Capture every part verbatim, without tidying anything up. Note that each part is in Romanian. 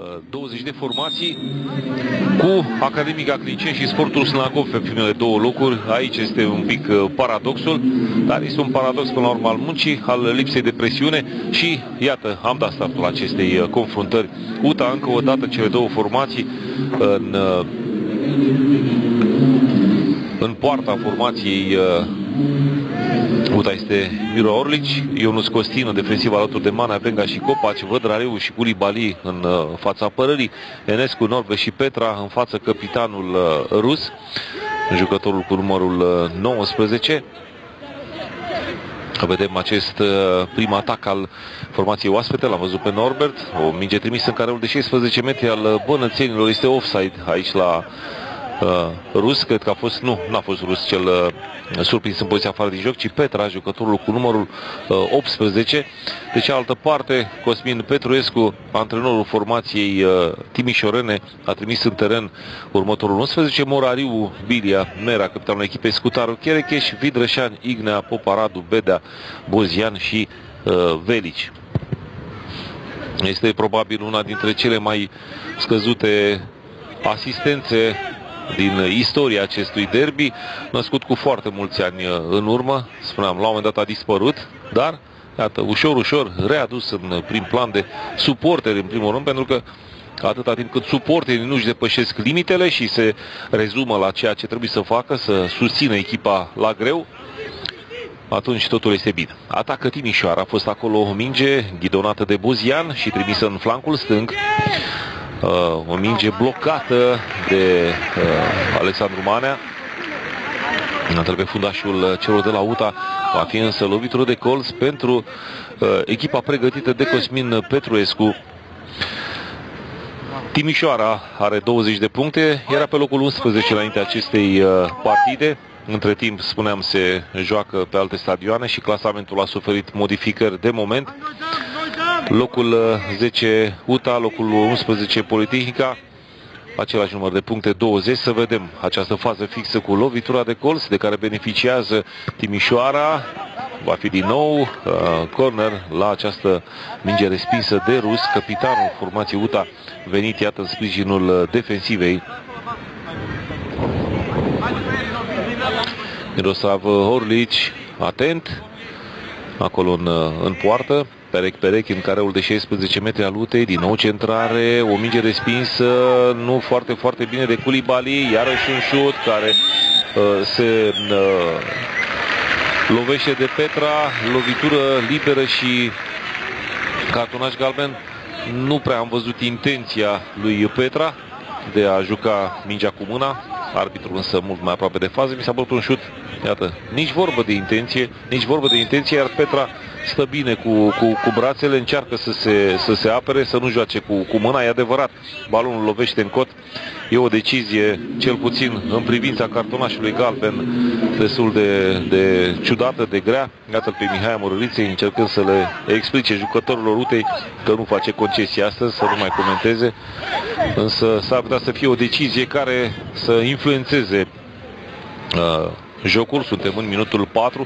douăzeci de formații cu Academica Clinceni și Sportul Snagov pe primele două locuri. Aici este un pic paradoxul, dar este un paradox până la urmă al muncii, al lipsei de presiune și iată, am dat startul acestei confruntări. U T A încă o dată cele două formații în, în poarta formației. U T A este Miro Orlici, Ionuț Costin, defensiv alături de Manea, Venga și Copaci, Vădraleu și Culibali în fața apărării, Enescu, Norbe și Petra în față capitanul rus, jucătorul cu numărul nouăsprezece. Vedem acest prim atac al formației oaspete, l-am văzut pe Norbert, o minge trimisă în careul de șaisprezece metri al bănățenilor, este offside aici la uh, rus, cred că a fost, nu, n-a fost rus cel uh, surprins în poziția afară din joc, ci Petra, jucătorul cu numărul uh, optsprezece. De cealaltă parte, Cosmin Petruescu, antrenorul formației uh, timișorene, a trimis în teren următorul unsprezece, Morariu, Bilia, Mera, capitanul echipei, Scutaru, Cherecheș, Vidrășan, Ignea, Poparadu, Bedea, Bozian și uh, Velici. Este probabil una dintre cele mai scăzute asistențe din istoria acestui derby, născut cu foarte mulți ani în urmă. Spuneam, la un moment dat a dispărut, dar iată, ușor, ușor readus în prim plan de suporteri în primul rând, pentru că atâta timp cât suporterii nu-și depășesc limitele și se rezumă la ceea ce trebuie să facă, să susțină echipa la greu, atunci totul este bine. Atacă Timișoara, a fost acolo o minge ghidonată de Bozian și trimisă în flancul stâng. Uh, o minge blocată de uh, Alexandru Manea. Iată pe fundașul celor de la U T A. Va fi însă lovitură de colț pentru uh, echipa pregătită de Cosmin Petruescu. Timișoara are douăzeci de puncte, era pe locul unsprezece înaintea acestei uh, partide. Între timp, spuneam, se joacă pe alte stadioane și clasamentul a suferit modificări de moment. Locul zece U T A, locul unsprezece Politehnica, același număr de puncte, douăzeci. Să vedem această fază fixă cu lovitura de colț de care beneficiază Timișoara. Va fi din nou uh, corner la această minge respinsă de rus, capitanul formației U T A, venit iată în sprijinul defensivei. Miroslav Orlici, atent, acolo în, în poartă. Perec, Perec în careul de șaisprezece metri al U T A, din nou centrare, o minge respinsă, nu foarte, foarte bine de Culibali, iarăși un șut care uh, se uh, lovește de Petra, lovitură liberă și cartonaș galben. Nu prea am văzut intenția lui Petra de a juca mingea cu mâna, arbitrul însă mult mai aproape de fază, mi s-a părut un șut, iată, nici vorbă de intenție, nici vorbă de intenție, iar Petra stă bine cu, cu, cu brațele, încearcă să se, să se apere, să nu joace cu, cu mâna. E adevărat, balonul lovește în cot. E o decizie, cel puțin în privința cartonașului galben, destul de, de ciudată, de grea. Iată pe Mihai Mărăriței încercând să le explice jucătorilor U T A că nu face concesii astăzi, să nu mai comenteze. Însă s-ar putea să fie o decizie care să influențeze uh, jocul. Suntem în minutul patru.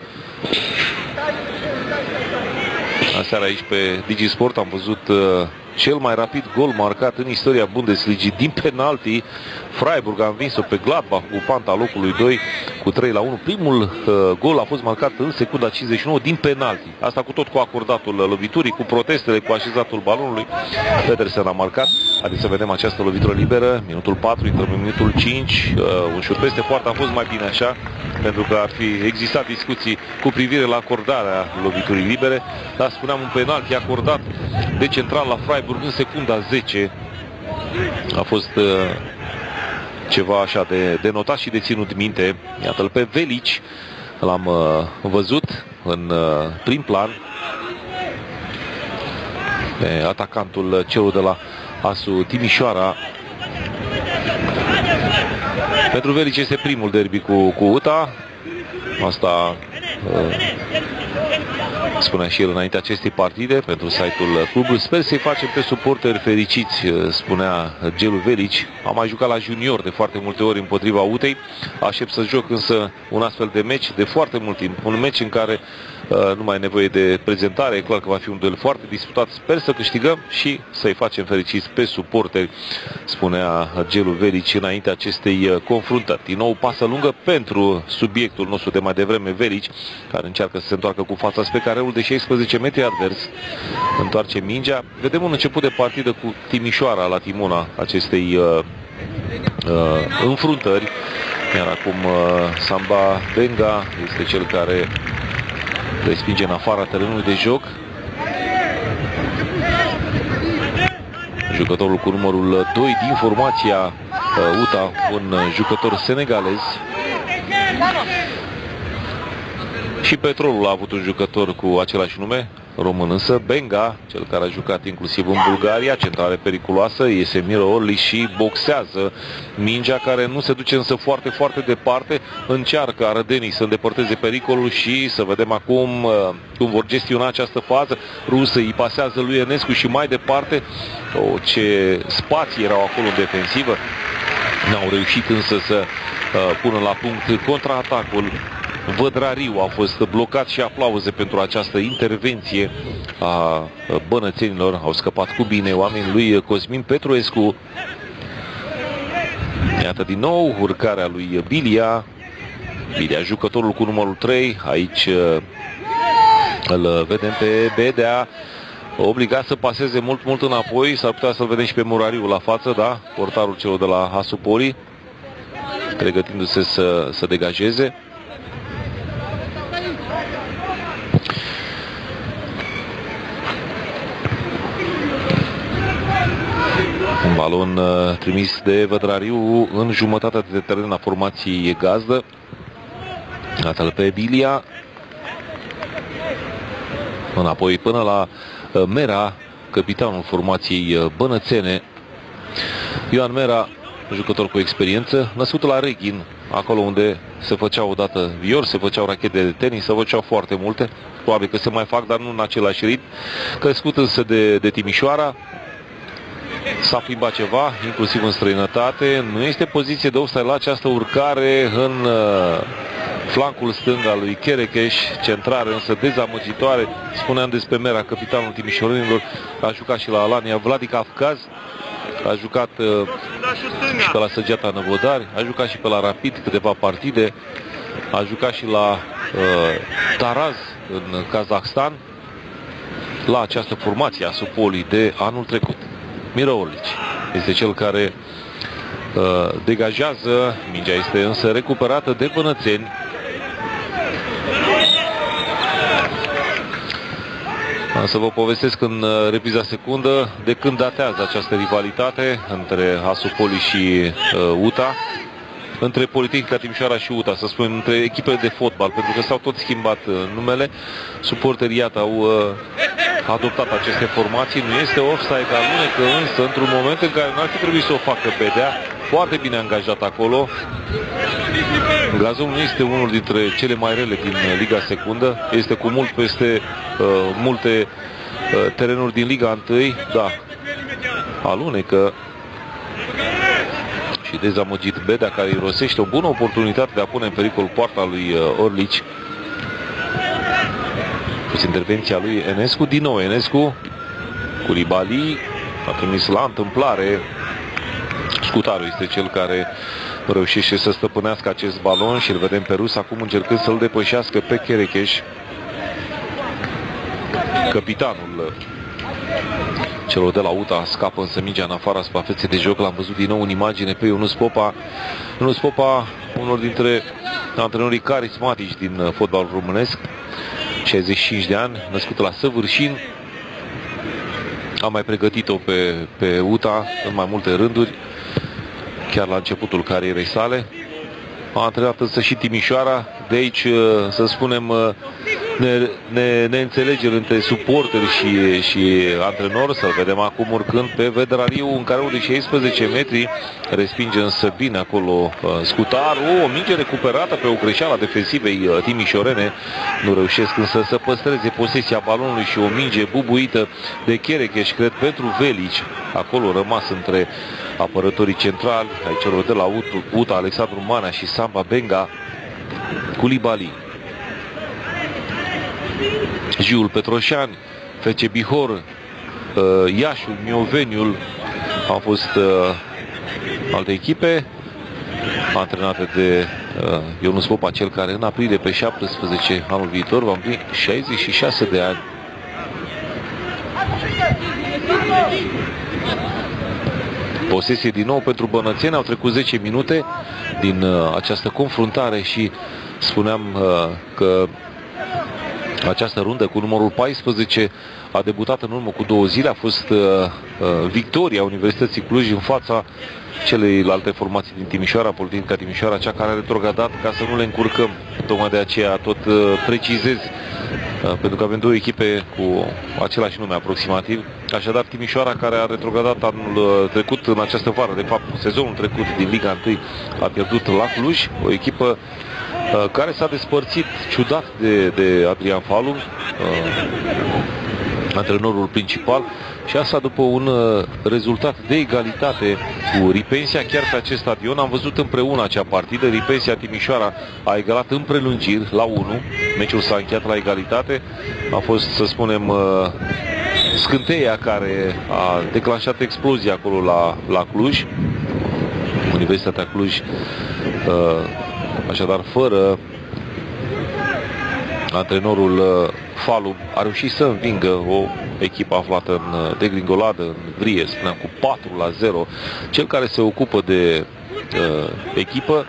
Aseară aici pe Digisport am văzut uh, cel mai rapid gol marcat în istoria Bundesligii din penalti. Freiburg a învins-o pe Gladbach cu panta locului doi cu trei la unu. Primul uh, gol a fost marcat în secunda cincizeci și nouă din penalti. Asta cu tot cu acordatul loviturii, cu protestele, cu așezatul balonului. Pedersen a marcat. Haideți să vedem această lovitură liberă. Minutul patru, intrăm în minutul cinci. Uh, un șut peste poartă, a fost mai bine așa, pentru că ar fi existat discuții cu privire la acordarea loviturii libere. Dar spuneam, un penalti acordat de central la Freiburg în secunda zece. A fost uh, ceva așa de, de notat și de ținut minte. Iată-l pe Velici, l-am uh, văzut în uh, prim plan, pe atacantul celor de la ASU Timișoara. Pentru Velici este primul derby cu, cu U T A. Asta uh, spunea și el înainte acestei partide pentru site-ul clubului. Sper să-i facem pe suporteri fericiți, spunea Gelu Velici. Am mai jucat la junior de foarte multe ori împotriva Utei. Aștept să joc însă un astfel de meci de foarte mult timp. Un meci în care uh, nu mai e nevoie de prezentare. E clar că va fi un duel foarte disputat. Sper să câștigăm și să-i facem fericiți pe suporteri, spunea Gelu Velici înainte acestei confruntări. Din nou pasă lungă pentru subiectul nostru de mai devreme, Velici, care încearcă să se întoarcă cu fața spre careul de șaisprezece metri advers. Întoarce mingea. Vedem un început de partidă cu Timișoara la timona acestei uh, uh, înfruntări. Iar acum uh, Samba Benga este cel care respinge în afara terenului de joc. Jucătorul cu numărul doi din formația uh, U T A, un jucător senegalez. Și Petrolul a avut un jucător cu același nume, român însă. Benga, cel care a jucat inclusiv în Bulgaria, centrare periculoasă, iese Miro Orlic și boxează mingea, care nu se duce însă foarte, foarte departe. Încearcă arădenii să îndepărteze pericolul și să vedem acum uh, cum vor gestiona această fază. Rusă îi pasează lui Enescu și mai departe. Oh, ce spații erau acolo în defensivă. N-au reușit însă să uh, pună la punct contraatacul. Vădrariu a fost blocat și aplauze pentru această intervenție a bănățenilor. Au scăpat cu bine oamenii lui Cosmin Petruescu. Iată din nou urcarea lui Bilia. Bilia, jucătorul cu numărul trei. Aici îl vedem pe Bedea, obligat să paseze mult, mult înapoi. S-ar putea să-l vedem și pe Murariu la față, da? Portarul celor de la Asupoli, pregătindu-se să, să degajeze. Un balon uh, trimis de Vădrariu în jumătatea de teren a formației gazdă. Iată-l pe Bilia. Înapoi până la uh, Mera, capitanul formației uh, bănățene. Ioan Mera, jucător cu experiență, născut la Reghin, acolo unde se făceau odată viori, se făceau rachete de tenis, se făceau foarte multe. Probabil că se mai fac, dar nu în același ritm. Crescut însă de, de Timișoara. S-a plimbat ceva, inclusiv în străinătate. Nu este poziție de offside la această urcare în uh, flancul stâng al lui Cherecheș. Centrare însă dezamăgitoare. Spuneam despre Mera, capitanul timișorenilor. A jucat și la Alania Vladikavkaz. A jucat uh, și pe la Săgeata Năvodari. A jucat și pe la Rapid câteva partide. A jucat și la uh, Taraz în Kazahstan. La această formație a Supoli de anul trecut. Miro Orlic este cel care uh, degajează. Mingea este însă recuperată de bănățeni. Am să vă povestesc în uh, repriza secundă de când datează această rivalitate între Asupoli și uh, U T A, între Politehnica Timișoara și U T A, să spunem, între echipele de fotbal, pentru că s-au tot schimbat uh, numele. Suporterii, iată, au uh, adoptat aceste formații. Nu este offside, alunecă însă într-un moment în care nu ar fi trebuit să o facă Bedea. Foarte bine angajat acolo. Gazonul nu este unul dintre cele mai rele din Liga Secundă. Este cu mult peste uh, multe uh, terenuri din Liga unu. Da, alunecă și dezamăgit Bedea, care îi rosește o bună oportunitate de a pune în pericol poarta lui uh, Orlic. Intervenția lui Enescu, din nou Enescu, Culibali a trimis la întâmplare. Scutaru este cel care reușește să stăpânească acest balon și îl vedem pe rus acum încercând să-l depășească pe Cherecheș. Capitanul celor de la U T A scapă însă mingea în afara suprafeței de joc. L-am văzut din nou în imagine pe Ionuț Popa. Ionuț Popa, unul dintre antrenorii carismatici din fotbalul românesc, șaizeci și cinci de ani, născut la Săvârșin. Am mai pregătit-o pe, pe U T A în mai multe rânduri, chiar la începutul carierei sale. A antrenat însă și Timișoara. De aici, să spunem, ne, ne, neînțelegeri între suporteri și, și antrenori. Să-l vedem acum urcând pe Vedrariu în carul de șaisprezece metri. Respinge însă bine acolo uh, Scutar. O, o minge recuperată pe o greșeală a defensivei uh, timișorene. Nu reușesc însă să păstreze posesia balonului și o minge bubuită de Cherecheș, cred, pentru Velici. Acolo rămas între apărătorii centrali. Aici de la Uta, Alexandru Manea și Samba Benga Culibali. Giul Petroșan, F C Bihor, uh, Iașul, Mioveniul au fost uh, alte echipe antrenate de uh, Ionus Popa, cel care în aprilie pe șaptesprezece anul viitor va împlini șaizeci și șase de ani. Posesie din nou pentru bănățeni. Au trecut zece minute din uh, această confruntare și spuneam uh, că această rundă cu numărul paisprezece a debutat în urmă cu două zile. A fost uh, uh, victoria Universității Cluj în fața celelalte formații din Timișoara, Politehnica Timișoara, cea care a retrogradat, ca să nu le încurcăm. Tocmai de aceea tot uh, precizez, uh, pentru că avem două echipe cu același nume aproximativ. Așadar, Timișoara, care a retrogradat anul uh, trecut, în această vară, de fapt, sezonul trecut din Liga unu, a pierdut la Cluj, o echipă care s-a despărțit ciudat de, de Adrian Falu, uh, antrenorul principal, și asta după un uh, rezultat de egalitate cu Ripensia. Chiar pe acest stadion am văzut împreună acea partidă. Ripensia Timișoara a egalat în prelungiri la unu. Meciul s-a încheiat la egalitate. A fost, să spunem, uh, scânteia care a declanșat explozia acolo la, la Cluj. Universitatea Cluj, uh, așadar, fără antrenorul uh, Falu, a reușit să învingă o echipă aflată în uh, degringoladă, în vrie, spuneam, cu patru la zero. Cel care se ocupă de uh, echipă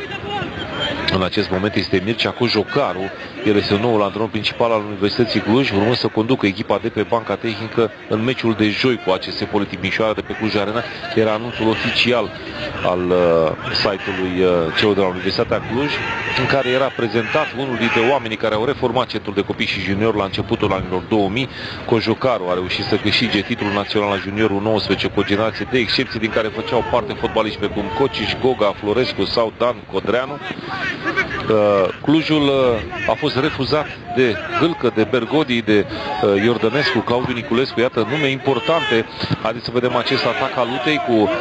în acest moment este Mircea Cojocaru. El este noul antrenor principal al Universității Cluj, urmând să conducă echipa de pe banca tehnică în meciul de joi cu A C S Poli Timișoara de pe Cluj Arena. Era anunțul oficial al uh, site-ului uh, celor de la Universitatea Cluj, în care era prezentat unul dintre oamenii care au reformat centrul de copii și junior la începutul anilor două mii. Cojocaru a reușit să câștige titlul național al juniorul nouăsprezece cu o generație de excepții, din care făceau parte fotbaliști pe cum Cociș, Goga, Florescu sau Dan Codreanu. Uh, Clujul uh, a fost refuzat de Gâlcă, de Bergodi, de uh, Iordănescu, Claudiu Niculescu. Iată nume importante. Haideți să vedem acest atac al Utei cu uh,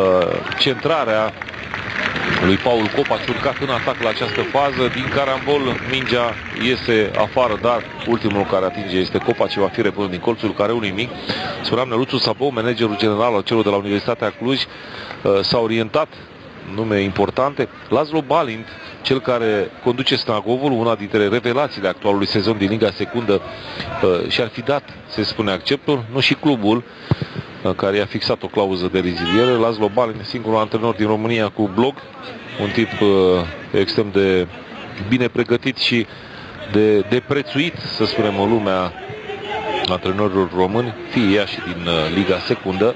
centrarea lui Paul Copaci, urcat în atac la această fază. Din carambol mingea iese afară, dar ultimul care atinge este Copaci, va fi repus din colțul careului mic. Spuneam, Neluțu Sabou, managerul general al celor de la Universitatea Cluj, uh, s-a orientat nume importante. Laszlo Balint, cel care conduce Snagovul, una dintre revelațiile actualului sezon din Liga Secundă, uh, și-ar fi dat, se spune, acceptul, nu și clubul, uh, care i-a fixat o clauză de reziliere. Laszlo Balint, singurul antrenor din România cu blog, un tip uh, extrem de bine pregătit și de, de prețuit, să spunem, în lumea antrenorilor români, fie ea și din uh, Liga Secundă.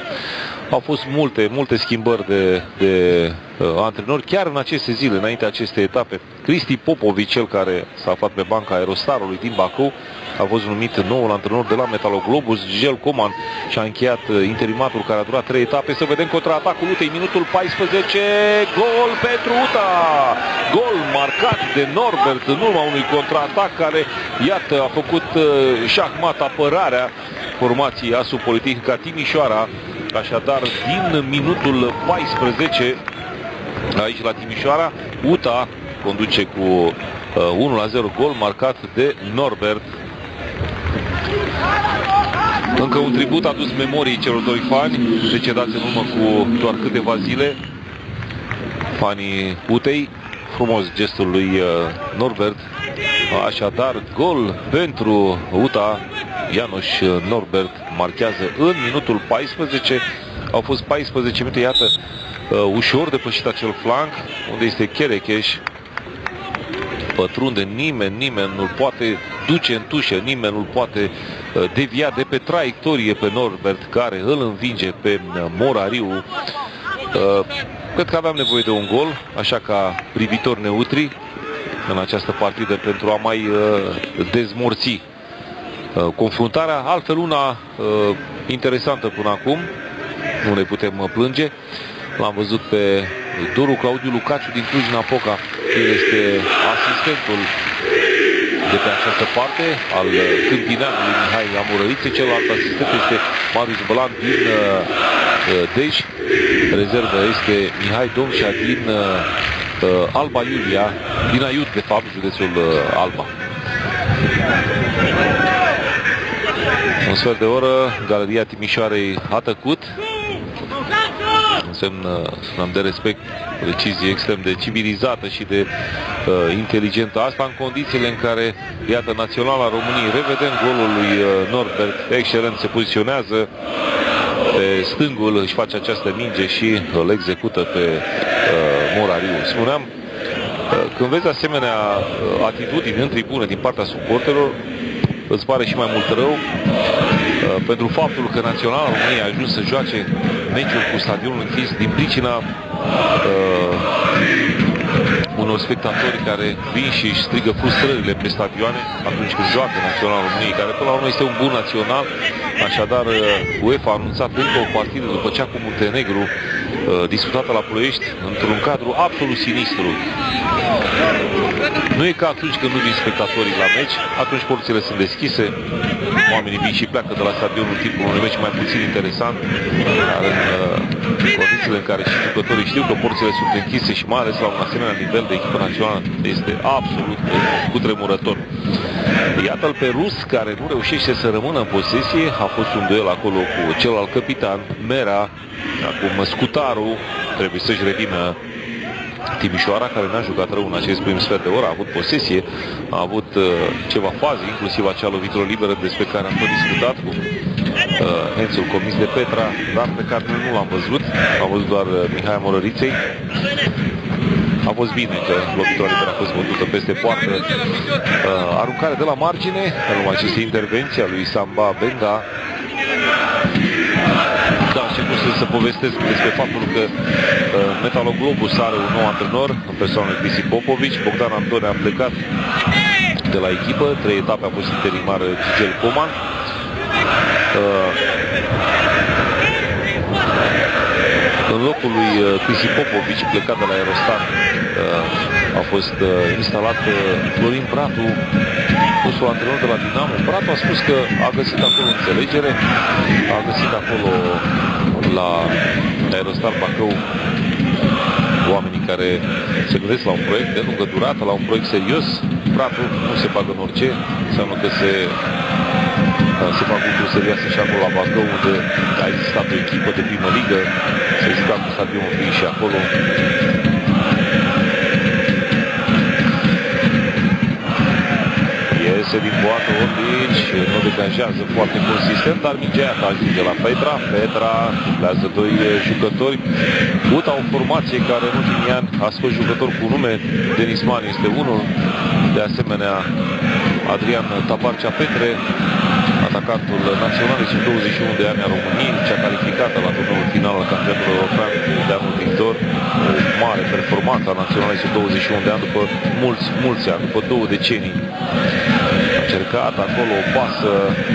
Au fost multe, multe schimbări de, de uh, antrenori, chiar în aceste zile, înainte acestei etape. Cristi Popovici, cel care s-a aflat pe banca Aerostarului din Bacău, a fost numit noul antrenor de la Metaloglobus. Gigel Coman și-a încheiat uh, interimatul care a durat trei etape. Să vedem contraatacul Utei, minutul paisprezece, gol pentru Uta! Gol marcat de Norbert în urma unui contraatac care, iată, a făcut uh, șahmat apărarea formației A S U Politehnica Timișoara. Așadar, din minutul paisprezece, aici la Timișoara, Uta conduce cu uh, unu la zero, gol marcat de Norbert. Încă un tribut adus memoriei celor doi fani, decedați în urmă cu doar câteva zile. Fanii Utei, frumos gestul lui uh, Norbert. Așadar, gol pentru Uta. Ianoș Norbert marchează în minutul paisprezece. Au fost paisprezece minute, iată, uh, ușor depășit acel flanc, unde este Cherecheș. Pătrunde, nimeni, nimeni nu-l poate duce în tușă, nimeni nu-l poate uh, devia de pe traiectorie pe Norbert, care îl învinge pe uh, Morariu. Uh, cred că aveam nevoie de un gol, așa ca privitori neutri. în această partidă pentru a mai dezmorți confruntarea. Altfel una interesantă până acum, nu ne putem plânge. L-am văzut pe Doru Claudiu Lucaciu din Cluj-Napoca. El este asistentul de pe această parte al câmpineanului Mihai Amorărițe. Celălalt asistent este Marius Bălan din Dej. Rezervă este Mihai Domșa din Alba Iulia, din Aiud, de fapt, județul Alba. Un sfert de oră, Galeria Timișoarei a tăcut. Însemnă, spuneam, de respect, decizie extrem de civilizată și de uh, inteligentă. Asta în condițiile în care, iată, Naționala României, revedem golul lui uh, Norbert, excelent, se poziționează pe stângul, își face această minge și îl execută pe uh, Morariu. Spuneam, uh, când vezi asemenea uh, atitudini în tribună din partea suporterilor, îți pare și mai mult rău uh, pentru faptul că Naționala României a ajuns să joace meciul cu stadionul închis din pricina uh, unor spectatori care vin și își strigă frustrările pe stadioane atunci când joacă Naționala României, care până la urmă este un bun național. Așadar, uh, UEFA a anunțat încă o partidă după cea cu Muntenegru, uh, disputată la Ploiești, într-un cadru absolut sinistru. Nu e ca atunci când nu vin spectatorii la meci, atunci porțile sunt deschise, oamenii vin și pleacă de la stadionul tipul unui meci mai puțin interesant, dar în uh, condițiile în care și jucătorii știu că porțile sunt închise și mai ales la un asemenea nivel de echipă națională, este absolut cutremurător. Iată-l pe rus, care nu reușește să rămână în posesie. A fost un duel acolo cu celălalt capitan, Mera. Acum Scutaru trebuie să-și revină Timișoara, care n-a jucat rău în acest prim sfert de oră, a avut posesie, a avut uh, ceva faze, inclusiv acea lovitură liberă despre care am tot discutat cu uh, Hențul comis de Petra, dar pe care nu l-am văzut, am văzut doar uh, Mihai Amorăriței. A fost bine că lovitura liberă a fost bătută peste poartă. Uh, aruncare de la margine, în urma acestei intervenții a lui Samba Benga. Da, ce pot să, să povestesc despre faptul că uh, Metaloglobus are un nou antrenor în persoană Cristi Popovici. Bogdan Antone a plecat de la echipă, trei etape a fost interimar Gigel Coman. Uh, în locul lui uh, Cristi Popovici, plecat de la Aerostar, uh, a fost uh, instalat uh, Florin Bratu, fostul antrenor de la Dinamo. Bratu a spus că a găsit acolo înțelegere, a găsit acolo la Aerostar Bacău oamenii care se gândesc la un proiect de lungă durată, la un proiect serios. Bratu nu se bagă în orice, înseamnă că se, se fac lucruri serioase și acolo la Bacău, unde a existat o echipă de primă ligă, se juca cu stadionul fiind și acolo. Iese din boată Orlici, nu degajează foarte consistent, dar mingea ajunge la Petra. Petra dublează doi jucători. U T A, o formație care în ultimii ani a scos jucători cu nume. Denis Man este unul, de asemenea Adrian Tabarcea Petre, atacantul național sub douăzeci și unu de ani a României, cea calificată la turneul final al campionatului european de anul viitor. O mare performanță a naționalului sub douăzeci și unu de ani după mulți, mulți ani, după două decenii. A încercat acolo o pasă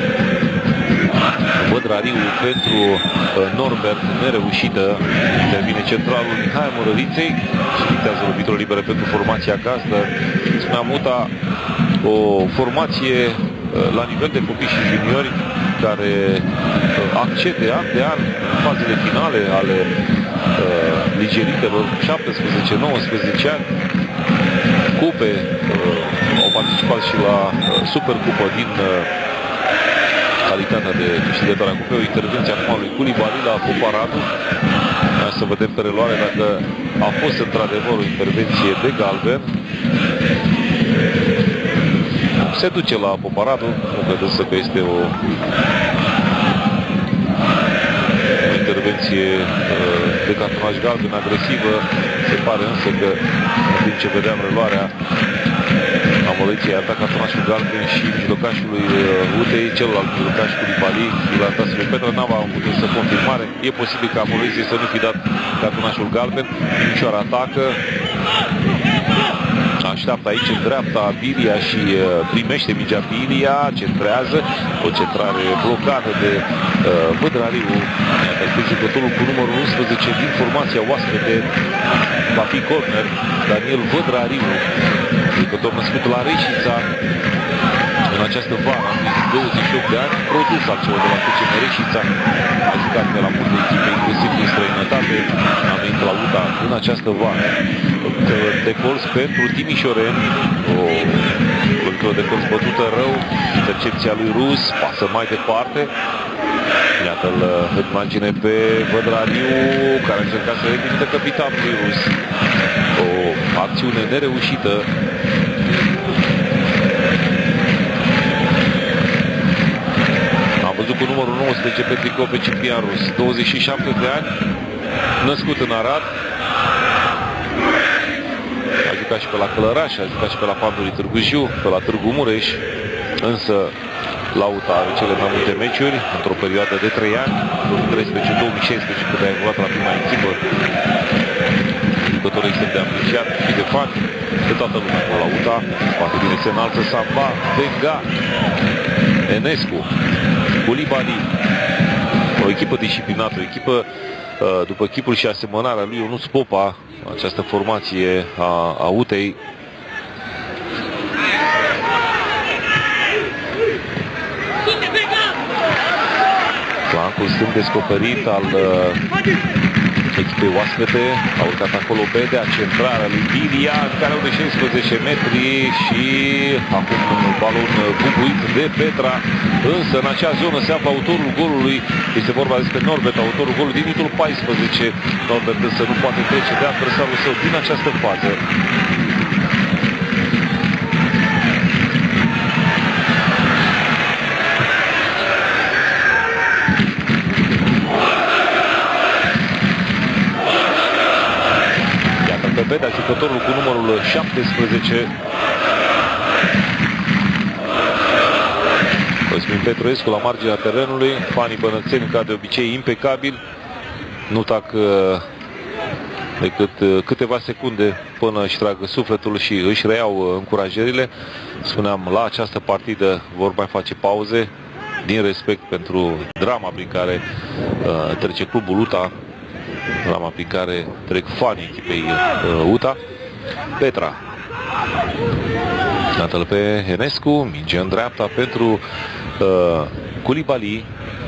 Bădrariu pentru Norbert, nereușită. Intervine centralul Mihai Amorăriței și dictează lovitură liberă pentru formația gazdă. Spuneam, U T A, o formație la nivel de copii și juniori care accede an de an în fazele finale ale uh, ligeritelor, șaptesprezece nouăsprezece ani, cupe, uh, au participat și la uh, Supercupă din uh, calitatea de câștigător a cupei. O intervenție acum lui Culibali la Poparadu. Hai să vedem pe reluare dacă a fost într-adevăr o intervenție de galben. Se duce la Poparadu, nu cred însă că este o, o intervenție uh, de cartonaj galben agresivă. Se pare însă că, în timp ce vedeam reluarea, Amorăriței a dat cartonașul galben și mijlocașului uh, U T A, celălalt mijlocaș Culibali, îl a dat lui Petra, n-a avut însă confirmare. E posibil ca Amorăriței să nu fi dat cartonașul galben. Timișoara atacă. așteaptă aici în dreapta Bilia și primește mingea Bilia, centrează, o centrare blocată de uh, Vădrariu. Este jucătorul cu numărul unsprezece din formația oaspete, va fi corner, Daniel Vădrariu, jucător născut la Reșița. În această vară, am zis douăzeci și opt de ani, produs acela de la F C M Reșița, a jucat pe la multe echipe, inclusiv din străinătate, a venit la U T A în această vară. De colț pentru timișoreni, o lovitură de colț bătută rău, intercepția lui Rus, pasă mai departe. Iată-l în imagine pe Vădrariu, care a încercat să redimite capitanul lui Rus. O acțiune nereușită. Am văzut cu numărul nouăsprezece pe tricou pe Ciprian Rus, douăzeci și șapte de ani, născut în Arad. A jucat și pe la Călăraș, a jucat și pe la Pandurii Târgu Jiu, pe la Târgu Mureș, însă la U T A are cele mai multe meciuri într-o perioadă de trei ani, două mii treisprezece două mii șaisprezece, când a evoluat la prima echipă. Jucătorul extrem de apreciat și de fani de toată lumea acolo la U T A. Poate bine se înalță Samba, Benga, Enescu, Culibali. O echipă disciplinată, o echipă după chipul și asemănarea lui Ionuț Popa, această formație a, a U T E-i. Flancul stâng descoperit al uh, echipei oaspete. A urcat acolo Bedea, centrarea lui Bilia, care au de șaisprezece metri și acum un balon bubuit de Petra. Însă în acea zonă se află autorul golului. Este vorba despre Norbert, autorul golului din minutul paisprezece. Norbert însă nu poate trece de adversarul său din această fază. Bedea, jucătorul cu numărul șaptesprezece. Cosmin Petruescu la marginea terenului. Fanii bănățeni, ca de obicei, impecabil. Nu tac decât câteva secunde până își trag sufletul și își reiau încurajările. Spuneam, la această partidă vor mai face pauze din respect pentru drama prin care uh, trece clubul U T A, drama prin care trec fanii echipei uh, U T A. Petra. Iată-l pe Enescu, minge în dreapta pentru uh, Culibali.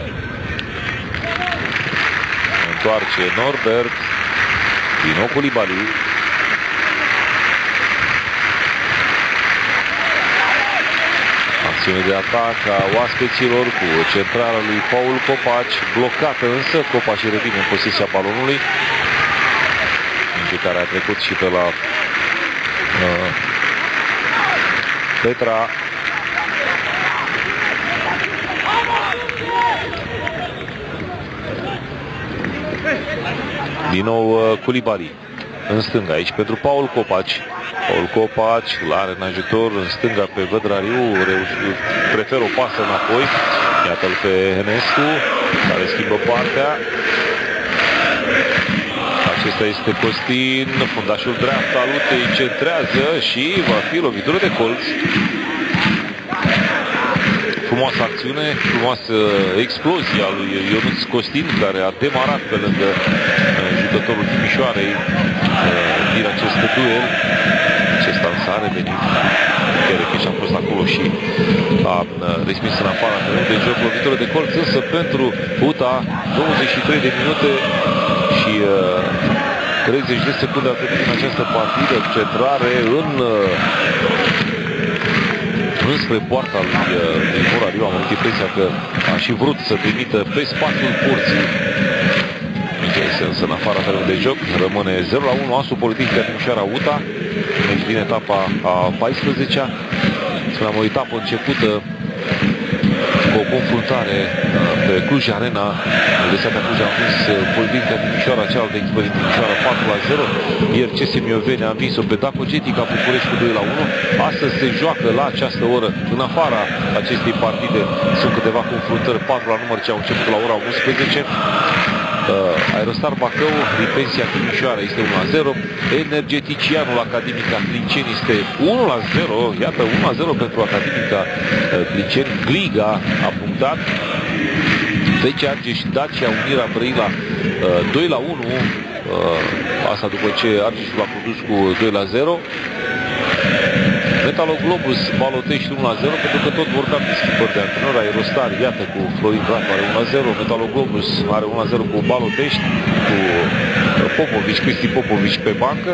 Întoarce Norbert. Din nou Culibali. Acțiune de atac a oaspeților cu centrala lui Paul Copaci, blocată însă. Copaci revine în posesia balonului. Minge care a trecut și pe la uh, Petra. Din nou uh, Culibali în stânga aici pentru Paul Copaci. Paul Copaci l-are în ajutor în stânga pe Vădrariu, preferă o pasă înapoi. Iată-l pe Enescu, care schimbă partea. Acesta este Costin, fundașul dreapta al U T E-i, centrează și va fi lovitură de colț. Frumoasă acțiune, frumoasă explozie a lui Ionuț Costin, care a demarat pe lângă jucătorul Timișoarei din acest duel. Acesta însă a revenit, chiar că și-a fost acolo și a respins în afara de joc, lovitură de colț, însă pentru U T A douăzeci și trei de minute și treizeci de secunde a trecut în această partidă. Centrare în înspre poarta lui Vădrariu. Am avut impresia că a și vrut să trimită pe spațiul porții. Însă în afara terenului de joc rămâne zero la unu. Asul Politehnica Timișoara U T A. Deci din etapa a paisprezecea. Spuneam, o etapă începută cu o confruntare pe Cluj Arena. Universitatea Cluj a învins Politehnica Timișoara, cealaltă echipă din Timișoara, patru la zero. Ieri C S Mioveni a învins-o pe Dacogetica București cu doi la unu. Astăzi se joacă la această oră, în afara acestei partide, sunt câteva confruntări, patru la număr, ce au început la ora unsprezece. Uh, Aerostar Bacău, Ripensia Timișoara este unu la zero. Energeticianul Academica Clinceni este unu la zero. Iată, unu la zero pentru Academica uh, Clinceni. Gliga a punctat. Deci Argeș Dacia Unirea Brăila uh, doi la unu. Uh, asta după ce Argeșul a condus cu doi la zero. Metaloglobus Balotești unu la zero, pentru că tot vorbeam de schimbări de antrenor. Aerostar, iată, cu Florin Dracu are unu la zero. Metaloglobus are unu la zero cu Balotești, cu Popovici, Cristi Popovici pe bancă.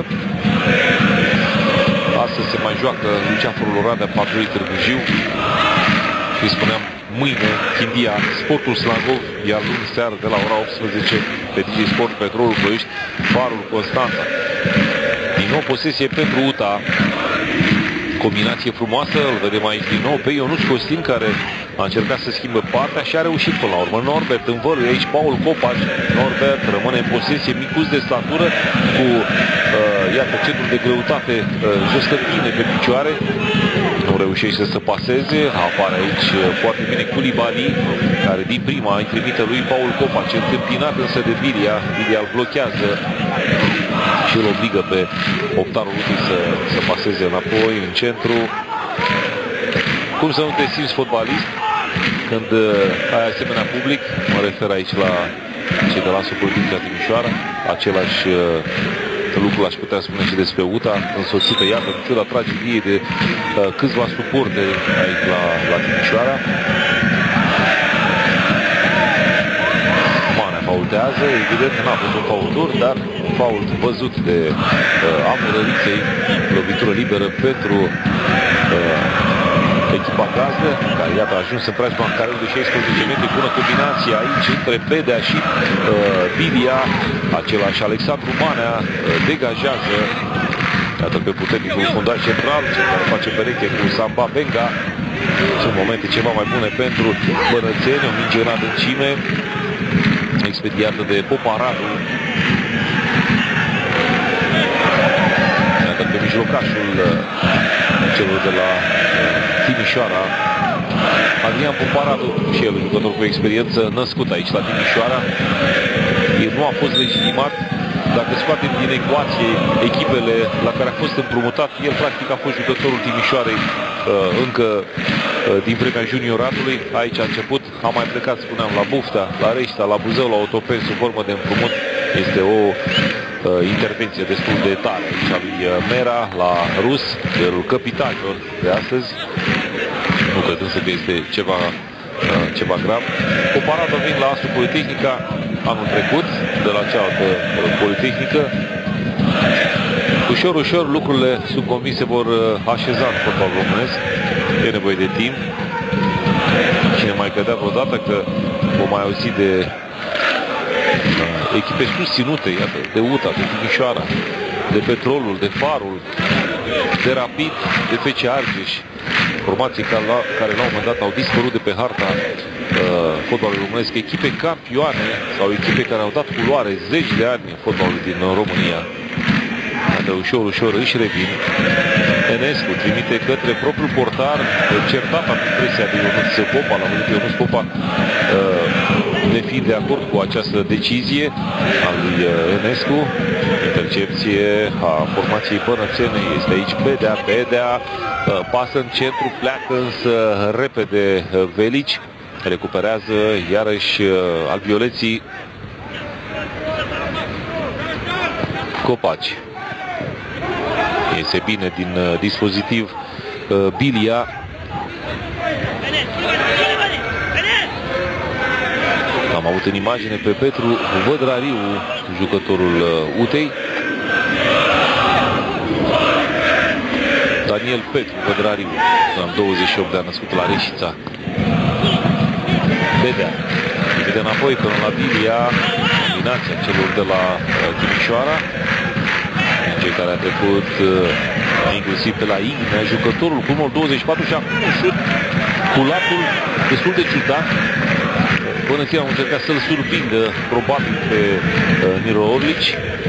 Astăzi se mai joacă Luceafărul Oradea, Patrului Târgu Jiu. Și spuneam, mâine Chindia, Sportul Slagov, iar luni seară de la ora optsprezece pe Digi Sport Petrolul Ploiești, Farul Constanța. Din nou posesie pentru U T A. Combinație frumoasă, îl vedem aici din nou pe Ionuț Costin, care a încercat să schimbe partea și a reușit până la urmă. Norbert învăluie aici Paul Copaci. Norbert rămâne în posesie, micuț de statură, cu uh, iată, centrul de greutate uh, jos bine pe picioare. Nu reușește să paseze. Apare aici uh, foarte bine Koulibaly, care din prima îi trimite lui Paul Copaci, întâmpinat însă de Bilia. Bilia îl blochează și îl obligă pe optarul lui să, să paseze înapoi în centru. Cum să nu te simți fotbalist când uh, ai asemenea public? Mă refer aici la cei de la Sopolitica Timișoara. Același uh, lucru aș putea spune și despre U T A, însoțită, iată, în ciuda tragediei de uh, câțiva suporteri aici la, la Timișoara. Manea faultează, evident că n-a fost un faultur, dar un fault văzut de uh, Amurăriței, lovitură liberă pentru uh, echipa gazdă, care iată a ajuns în preajma în care de șaisprezece metri. Bună combinație aici între Bedea și uh, Bilia. Același Alexandru Manea uh, degajează, iată, pe puternicul fundaș central, cel care face pereche cu Samba Benga. Sunt momente ceva mai bune pentru Bănățeni, o minge în adâncime expediată de Popa Radu. Iată pe mijlocașul uh, celor de la Timișoara, Adrian Poparadu, și el un jucător cu experiență, născut aici la Timișoara. El nu a fost legitimat. Dacă scoatem din ecuație echipele la care a fost împrumutat, el practic a fost jucătorul Timișoarei încă din vremea junioratului. Aici a început, a mai plecat, spuneam, la Bufta, la Reșta, la Buzău, la Otopeni, sub formă de împrumut. Este o intervenție destul de tare aici a lui Mera la Rus, celul capitanilor de astăzi. Nu cred însă că este ceva, ceva grav. Comparat vin la Astru Politehnica anul trecut, de la cealaltă Politehnică. Ușor, ușor lucrurile, sunt convins, se vor așeza în fotbalul românesc. E nevoie de timp. Cine mai credea vreodată că vom mai auzi de echipe susținute, iată, de U T A, de Timișoara, de Petrolul, de Farul, de Rapid, de F C Argeș, formații care la, care la un moment dat au dispărut de pe harta uh, fotbalului românesc, echipe campioane sau echipe care au dat culoare zeci de ani în fotbalul din România. Iată, ușor, ușor își revin. Enescu trimite către propriul portar, certat a presia de Ionuț Popa, la momentul Ionuț Popa uh, ne fi de acord cu această decizie a lui Enescu. Intercepție a formației bănățene, este aici Bedea, Bedea pasă în centru, pleacă însă repede Velici, recuperează iarăși albioleții Copaci. Iese bine din dispozitiv Bilia. Am avut în imagine pe Petru Vădrariu, jucătorul Utei. Daniel Petru Vădrariu, am douăzeci și opt de ani, născut la Reșița. Bedea. Vede înapoi până la Bilia, combinația celor de la Timișoara. Cei care a trecut inclusiv pe la Ignea, jucătorul cu numărul douăzeci și patru și acum un șut cu latul destul de ciudat. Bănățeni au încercat să-l surprindă, probabil, pe uh, Miro Orlici.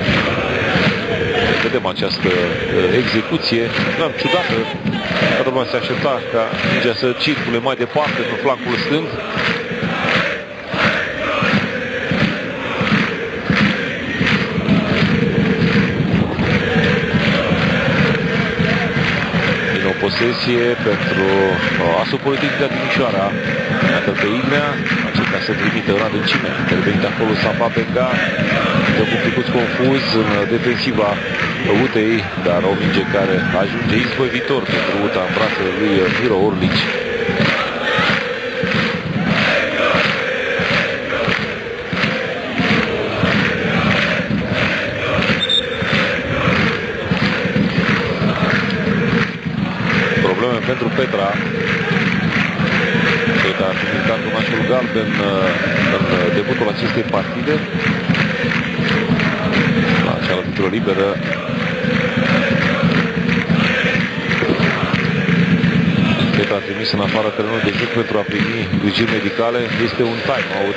Vedem această uh, execuție, nu, ciudată. Toată lumea se aștepta ca mingea să circule mai departe pe flancul stâng. formație pentru uh, Asul Politehnica Timișoara. Iată pe Ignea, a încercat să trimite în adâncime. Intervenit acolo Sapa Benga. Dă un picuț confuz în defensiva Utei, dar o minge care ajunge izbăvitor pentru Uta în brațele lui Miro Orlici. Probleme pentru Petra. Petra a primit cartonașul galben în debutul acestei partide. La cealaltă tiro liberă. Petra a trimis în afara terenului de joc pentru a primi îngrijiri medicale. Este un time-out.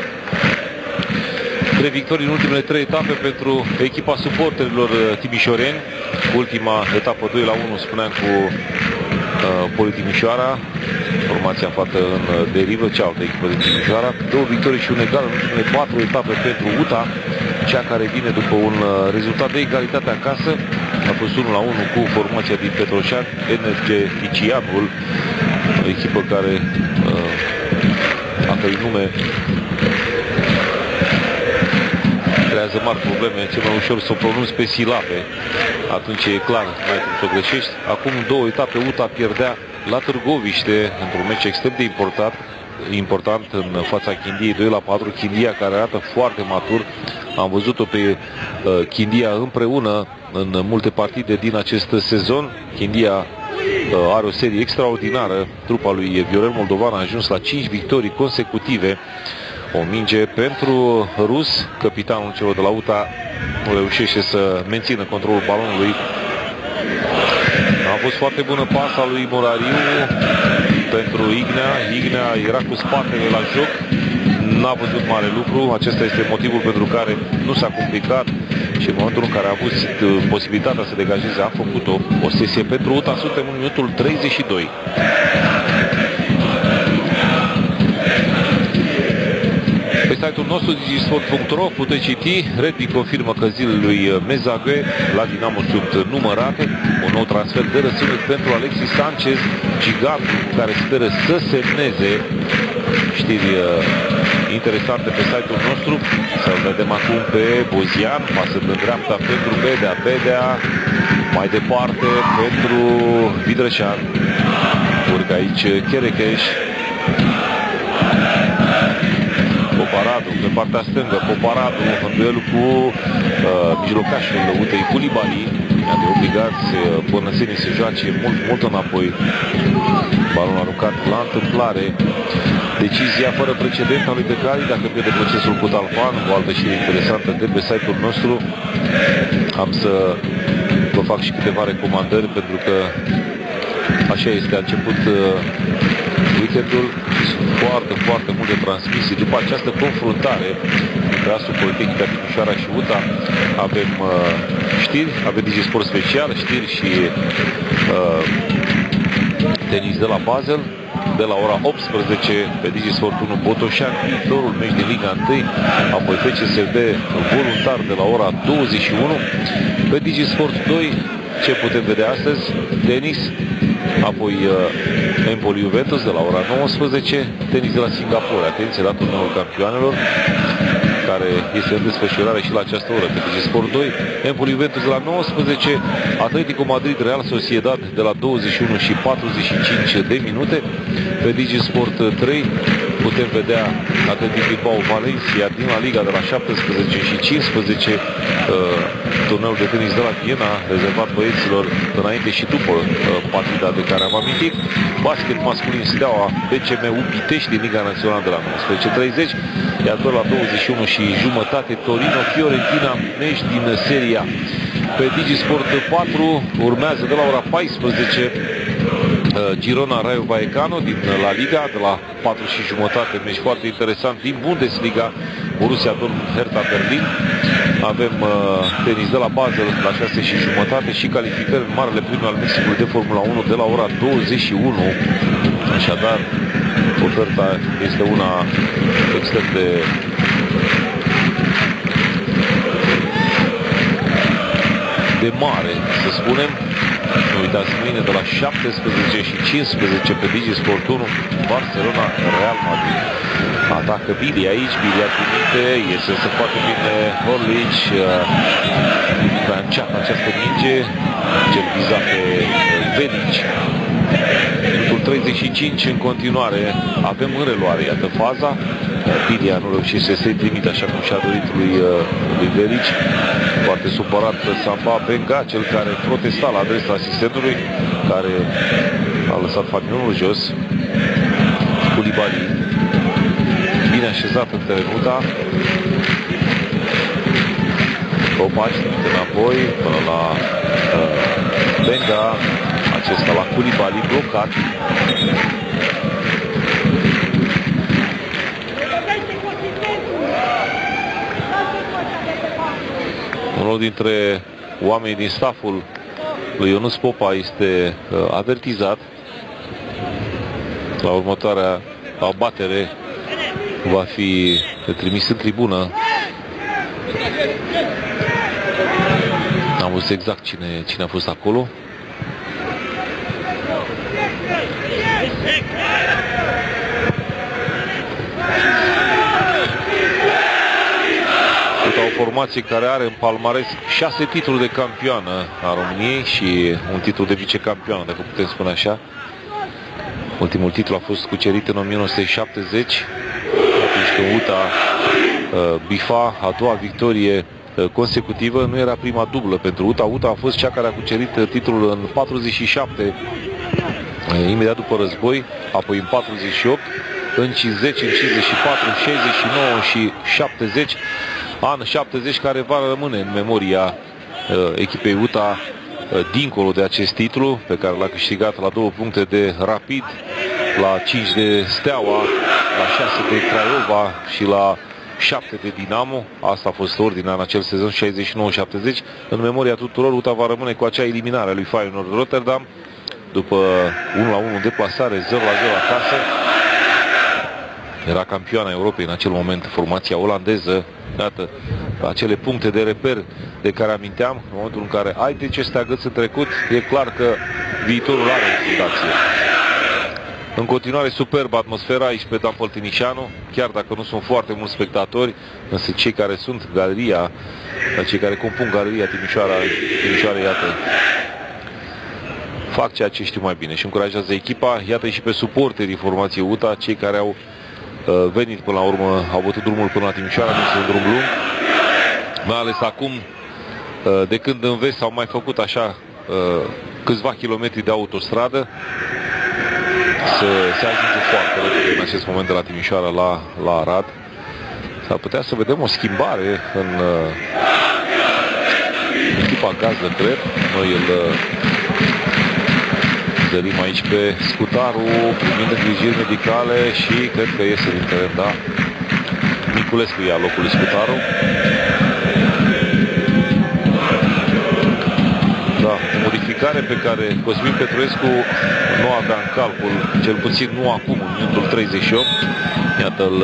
Trei victorii în ultimele trei etape pentru echipa suporterilor timișoreni. Ultima etapă doi la unu, spuneam, cu uh, Poli Timișoara. Formația aflată în derivă, cealaltă echipă din Timișoara. Două victorii și un egal în ultimele patru etape pentru Uta, cea care vine după un uh, rezultat de egalitate acasă. A fost unu la unu cu formația din Petroșani, Energeticianul, o echipă care uh, a cărui nume creează mari probleme. Cel mai ușor să o pronunți pe silabe, atunci e clar, mai cum să o greșești. Acum două etape Uta pierdea la Târgoviște într-un meci extrem de important, important în fața Chindiei doi la patru. Chindia care arată foarte matur. Am văzut-o pe uh, Chindia împreună în multe partide din acest sezon. Chindia uh, are o serie extraordinară. Trupa lui Viorel Moldovan a ajuns la cinci victorii consecutive. O minge pentru rus. Capitanul celor de la Uta nu reușește să mențină controlul balonului. A fost foarte bună pasa lui Morariu pentru Ignea. Ignea era cu spatele la joc. N-a văzut mare lucru. Acesta este motivul pentru care nu s-a complicat și în momentul în care a avut posibilitatea să degajeze, a făcut-o. O sesie pentru Uta. Suntem în minutul treizeci și doi. Pe site-ul nostru digisport punct ro puteți citi. Redby confirmă că zilele lui Mezague la Dinamo sunt numărate. Un nou transfer de răținut pentru Alexis Sanchez, gigantul care speră să semneze. Știri uh, interesante pe site-ul nostru. Să-l vedem acum pe Bozian, pasând în dreapta pentru Bedea. Bedea mai departe pentru Vidrășan. Urcă aici Cherecheș. Poparadu pe partea stângă. Poparadu în duel cu uh, mijlocașul Utei Culibali. De obligați uh, bănățenii să joace mult, mult înapoi. Balon aruncat la întâmplare. Decizia fără precedent a lui Decali dacă pierde procesul cu Talpan. O altă știre interesantă de pe site-ul nostru. Am să vă fac și câteva recomandări pentru că așa este, a început uh, weekendul. Sunt foarte, foarte multe transmisii. După această confruntare între Asul Politehnica Timișoara și Uta avem uh, știri, avem Digisport special, știri și uh, tenis de la Basel. De la ora optsprezece pe Digisport unu Botoșani, viitorul meci din Liga unu, apoi F C S B Voluntar de la ora douăzeci și unu. Pe Digisport doi ce putem vedea astăzi? Tenis, apoi uh, Empoli Juventus de la ora nouăsprezece, tenis de la Singapore, atenție la turneul campioanelor care este în desfășurare și la această oră pe Digisport doi. Empoli Juventus de la nouăsprezece, Atletico Madrid Real Sociedad de la douăzeci și unu și patruzeci și cinci de minute. Pe Digisport trei putem vedea Atletico Bilbao Valencia din la Liga de la șaptesprezece și cincisprezece, uh, turneul de tenis de la Viena rezervat băieților înainte și după uh, partida de care am amintit. Basket masculin Steaua B C M U Pitești din Liga Națională de la nouăsprezece treizeci, iar pe la douăzeci și unu și jumătate Torino Fiorentina, meci din seria. Pe Digisport patru urmează de la ora paisprezece Girona Rayo Vallecano din La Liga, de la patru și jumătate, meci foarte interesant din Bundesliga, Borussia Dortmund Hertha Berlin. Avem uh, tenis de la Basel la șase și jumătate și calificări în Marele Premiu al Mexicului de Formula unu de la ora douăzeci și unu. Așadar, oferta este una extrem de de mare, să spunem. Nu uitați mâine de la șaptesprezece și cincisprezece pe DigiSport unu, Barcelona, Real Madrid. Atacă Billy aici, Billy ar trimite, iese să facă bine Orlic, care înceapă această minge, cel vizat pe Velic. Minutul treizeci și cinci în continuare, avem în reluare, iată faza. Billy a nu reușit să-i trimite așa cum și-a dorit lui, lui Velic. Foarte supărat Samba Benga, cel care protesta la adresa asistentului, care a lăsat Fagnonul jos. Koulibaly, bine așezat în terenuta. Copaci, înapoi, până la uh, Benga, acesta la Koulibaly, blocat. Unul dintre oamenii din stafful lui Ionuț Popa este uh, avertizat. La următoarea abatere va fi trimis în tribună. Am văzut exact cine, cine a fost acolo. O formație care are în palmares șase titluri de campioană a României și un titlu de vicecampioană, dacă putem spune așa. Ultimul titlu a fost cucerit în o mie nouă sute șaptezeci, atunci când U T A uh, bifa a doua victorie uh, consecutivă. Nu era prima dublă pentru U T A. U T A a fost cea care a cucerit uh, titlul în patruzeci și șapte, uh, imediat după război, apoi în patruzeci și opt, în cincizeci, în cincizeci și patru, șaizeci și nouă și șaptezeci. An șaptezeci care va rămâne în memoria uh, echipei U T A, uh, dincolo de acest titlu pe care l-a câștigat la două puncte de Rapid, la cinci de Steaua, la șase de Craiova și la șapte de Dinamo. Asta a fost ordinea în acel sezon șaizeci și nouă șaptezeci. În memoria tuturor, U T A va rămâne cu acea eliminare a lui Feyenoord Rotterdam după unu la unu deplasare, zero la zero acasă. Era campioana Europei în acel moment, formația olandeză. Iată, acele puncte de reper de care aminteam, în momentul în care ai de ce să te agăți în trecut, e clar că viitorul are o fundație. În continuare, superbă atmosfera aici pe Dan Păltinișanu, chiar dacă nu sunt foarte mulți spectatori, însă cei care sunt galeria, cei care compun galeria Timișoara, Timișoara, iată, fac ceea ce știu mai bine și încurajează echipa. Iată și pe suporterii formației U T A, cei care au venit până la urmă, au bătut drumul până la Timișoara, nu este un drum lung, mai ales acum, de când în vest s-au mai făcut așa câțiva kilometri de autostradă. Se, se ajunge foarte repede în acest moment de la Timișoara la, la Arad. S-ar putea să vedem o schimbare în echipa gazdă, cred. Noi îl zărim aici pe Scutaru, primind îngrijiri medicale și cred că iese din teren, da. Niculescu ia locul lui Scutaru. Da, o modificare pe care Cosmin Petruescu nu avea în calcul, cel puțin nu acum, în minutul treizeci și opt. Iată-l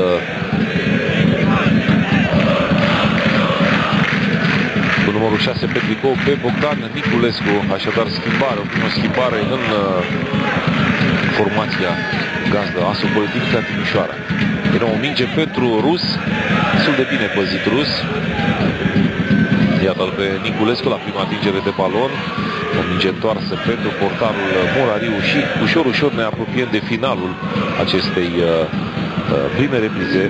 cu numărul șase pe tricou pe Bogdan Niculescu, așadar schimbare, o primă schimbare în uh, formația gazdă a Socoletinița Timișoara. Era o minge pentru Rus, destul de bine păzit Rus. Iată-l pe Niculescu la prima atingere de balon, o minge întoarsă pentru portarul Murariu și ușor, ușor ne apropiem de finalul acestei uh, uh, prime reprize.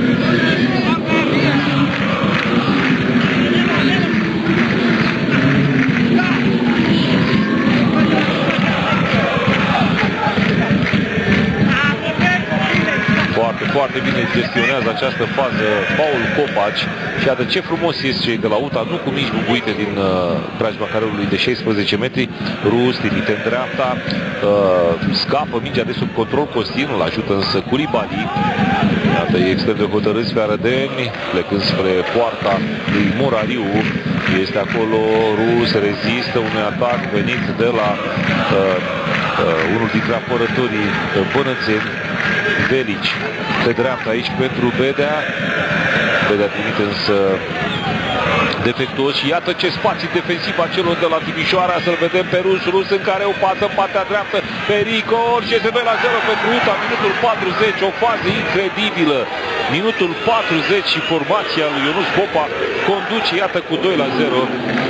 Foarte, foarte bine gestionează această fază Paul Copaci și iată ce frumos este cei de la U T A, nu cu mici bubuite din uh, preajma careului de șaisprezece metri. Rus trimite în dreapta, uh, scapă mingea de sub control, Costin îl ajută însă Koulibaly. Iată, e extrem de hotărâți pe arădeni, plecând spre poarta lui Murariu. Este acolo, Rus rezistă unui atac venit de la uh, uh, unul dintre apărătorii uh, bănățeni, Velic, pe dreapta aici pentru Bedea. Bedea trimite însă defectuos și iată ce spații defensiv a celor de la Timișoara. Să-l vedem pe Rus, Rus în care o pasă în partea dreaptă, pericol și este doi la zero pentru U T A, minutul patruzeci, o fază incredibilă. Minutul patruzeci și formația lui Ionuț Popa conduce, iată, cu doi la zero.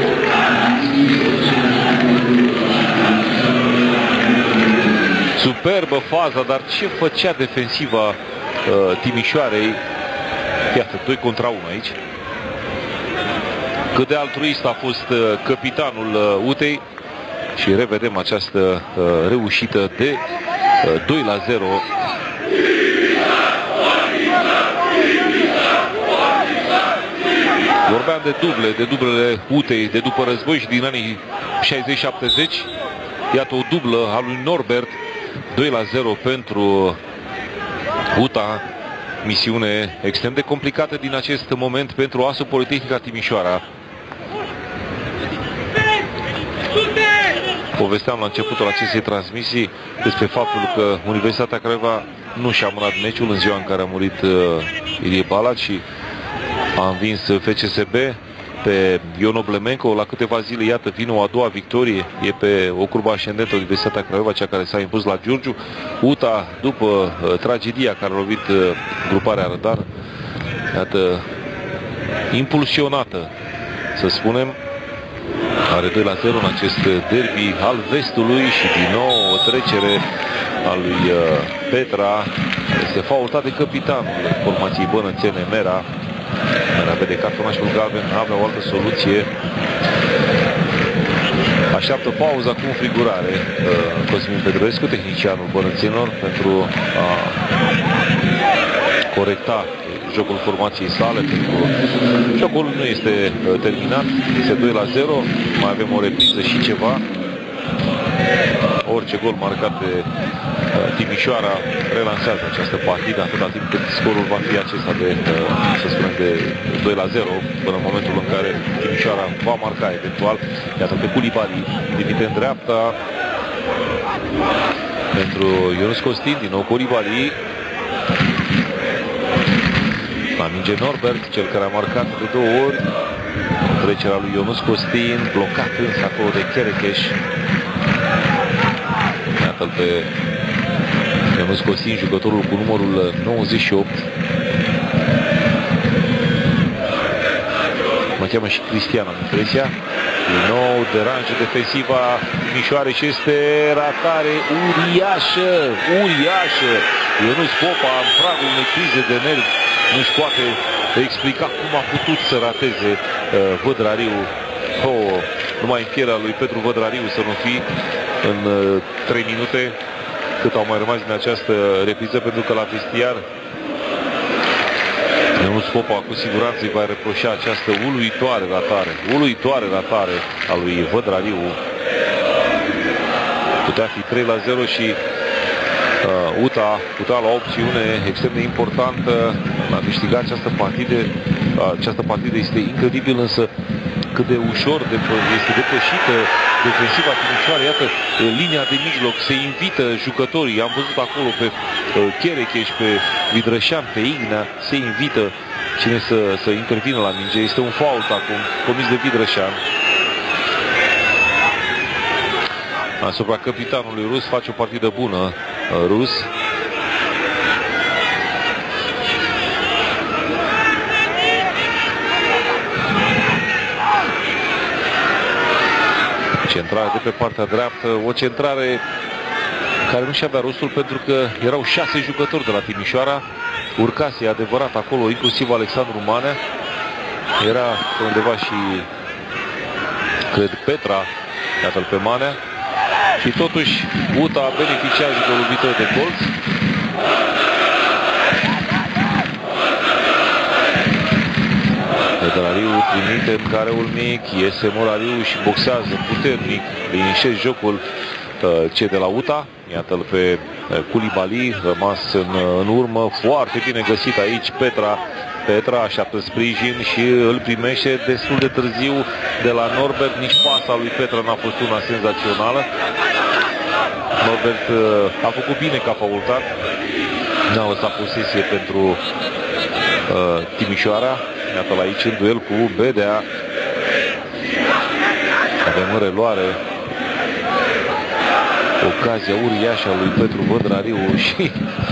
Superbă faza, dar ce făcea defensiva uh, Timișoarei? Iată, doi contra unu aici. Cât de altruist a fost uh, capitanul uh, U T E-i și revedem această uh, reușită de uh, doi la zero. Vorbeam de duble, de dublele U T E-i de după război și din anii șaizeci șaptezeci. Iată o dublă a lui Norbert, doi la zero pentru U T A. Misiune extrem de complicată din acest moment pentru Asul Politehnica Timișoara. Povesteam la începutul acestei transmisii despre faptul că Universitatea Craiova nu și-a amânat meciul în ziua în care a murit uh, Ilie Balat și a învins F C S B pe Ion Oblemenco. La câteva zile, iată, vine o a doua victorie. E pe o curbă ascendentă Universitatea Craiova, cea care s-a impus la Giurgiu. U T A, după uh, tragedia care a lovit uh, gruparea Rădar, iată, impulsionată, să spunem, are doi la zero în acest derby al vestului și din nou o trecere a lui uh, Petra. Este faultat de capitanul formației bănățene, Mera. Mera vede cartonașul galben, avea o altă soluție. Așteaptă pauza cu înfrigurare uh, Cosmin Pedroescu, tehnicianul bănățenilor, pentru a corecta jocul formației sale, pentru jocul nu este uh, terminat, este doi la zero, mai avem o repriză și ceva. Orice gol marcat de uh, Timișoara relansează această partidă, atâta timp cât scorul va fi acesta de, uh, să spunem, de doi la zero, până în momentul în care Timișoara va marca eventual. Iată pe Culibali, divită în dreapta pentru Ionuț Costin, din nou Culibali. La minge Norbert, cel care a marcat de două ori. Trecerea lui Ionuț Costin, blocat însă acolo de Cherecheș. Iată-l pe Ionuț Costin, jucătorul cu numărul nouăzeci și opt. Mă cheamă și Cristian, am impresia. Din nou deranjă defensiva Timișoare și este ratare uriașă, uriașă. Ionuț Popa, în pragul unei crize de nervi, nu-și poate explica cum a putut să rateze uh, Vădrariu. Oh, numai în pielea lui Petru Vădrariu să nu fi în uh, trei minute cât au mai rămas din această repriză, pentru că la vestiar Ionuț Popa cu siguranță îi va reproșa această uluitoare ratare, uluitoare ratare a lui Vădrariu. Putea fi trei la zero și uh, U T A putea lua o opțiune extrem de importantă la câștigat această partidă. Uh, această partidă este incredibil, însă cât de ușor de, este depășită defensiva Timișoara. Iată, linia de mijloc, se invită jucătorii. Am văzut acolo pe uh, Cherecheș, pe Vidrășan, pe Ignea. Se invită cine să, să intervină la minge. Este un fault acum comis de Vidrășan asupra capitanului rus. Face o partidă bună uh, rus. Centrare de pe partea dreaptă, o centrare care nu și-avea rostul, pentru că erau șase jucători de la Timișoara. Urcase, e adevărat, acolo, inclusiv Alexandru Manea. Era undeva și, cred, Petra, iată-l pe Manea. Și totuși, U T A beneficiază de o lovitură de colț. Morariu trimite în careul mic, iese Morariu și boxează puternic, linișește jocul uh, cei de la U T A. Iată-l pe uh, Culibali, rămas în, în urmă, foarte bine găsit aici Petra. Petra așteaptă sprijin și îl primește destul de târziu de la Norbert. Nici pasa lui Petra n-a fost una senzațională. Norbert uh, a făcut bine că a faultat. N-a lăsat posesie pentru uh, Timișoara. Iată-l aici în duel cu Bedea. Avem în reluare ocazia uriașă a lui Petru Vădrariu și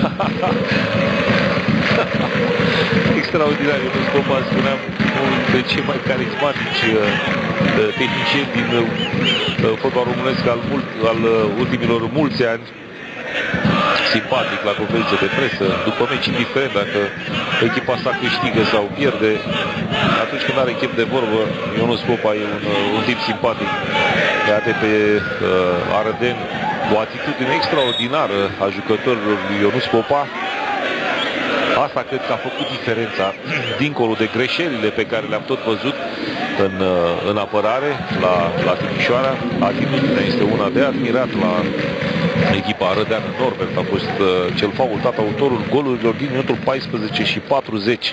extraordinar. Eu nu Popa, spuneam, unul dintre cei mai carismatici uh, tehnicieni din uh, fotbal românesc al, mult, al uh, ultimilor mulți ani. Simpatic la conferințe de presă, după meci, indiferent dacă echipa sa câștigă sau pierde, atunci când are chef de vorbă, Ionuț Popa e un, un tip simpatic. Iată pe uh, Arădeni, o atitudine extraordinară a jucătorilor lui Ionuț Popa. Asta cred că a făcut diferența, dincolo de greșelile pe care le-am tot văzut în, în apărare la, la Timișoara. Atitudinea este una de admirat la echipa arădeană. Norbert a fost uh, cel faultat, autorul golurilor din minutul paisprezece și patruzeci.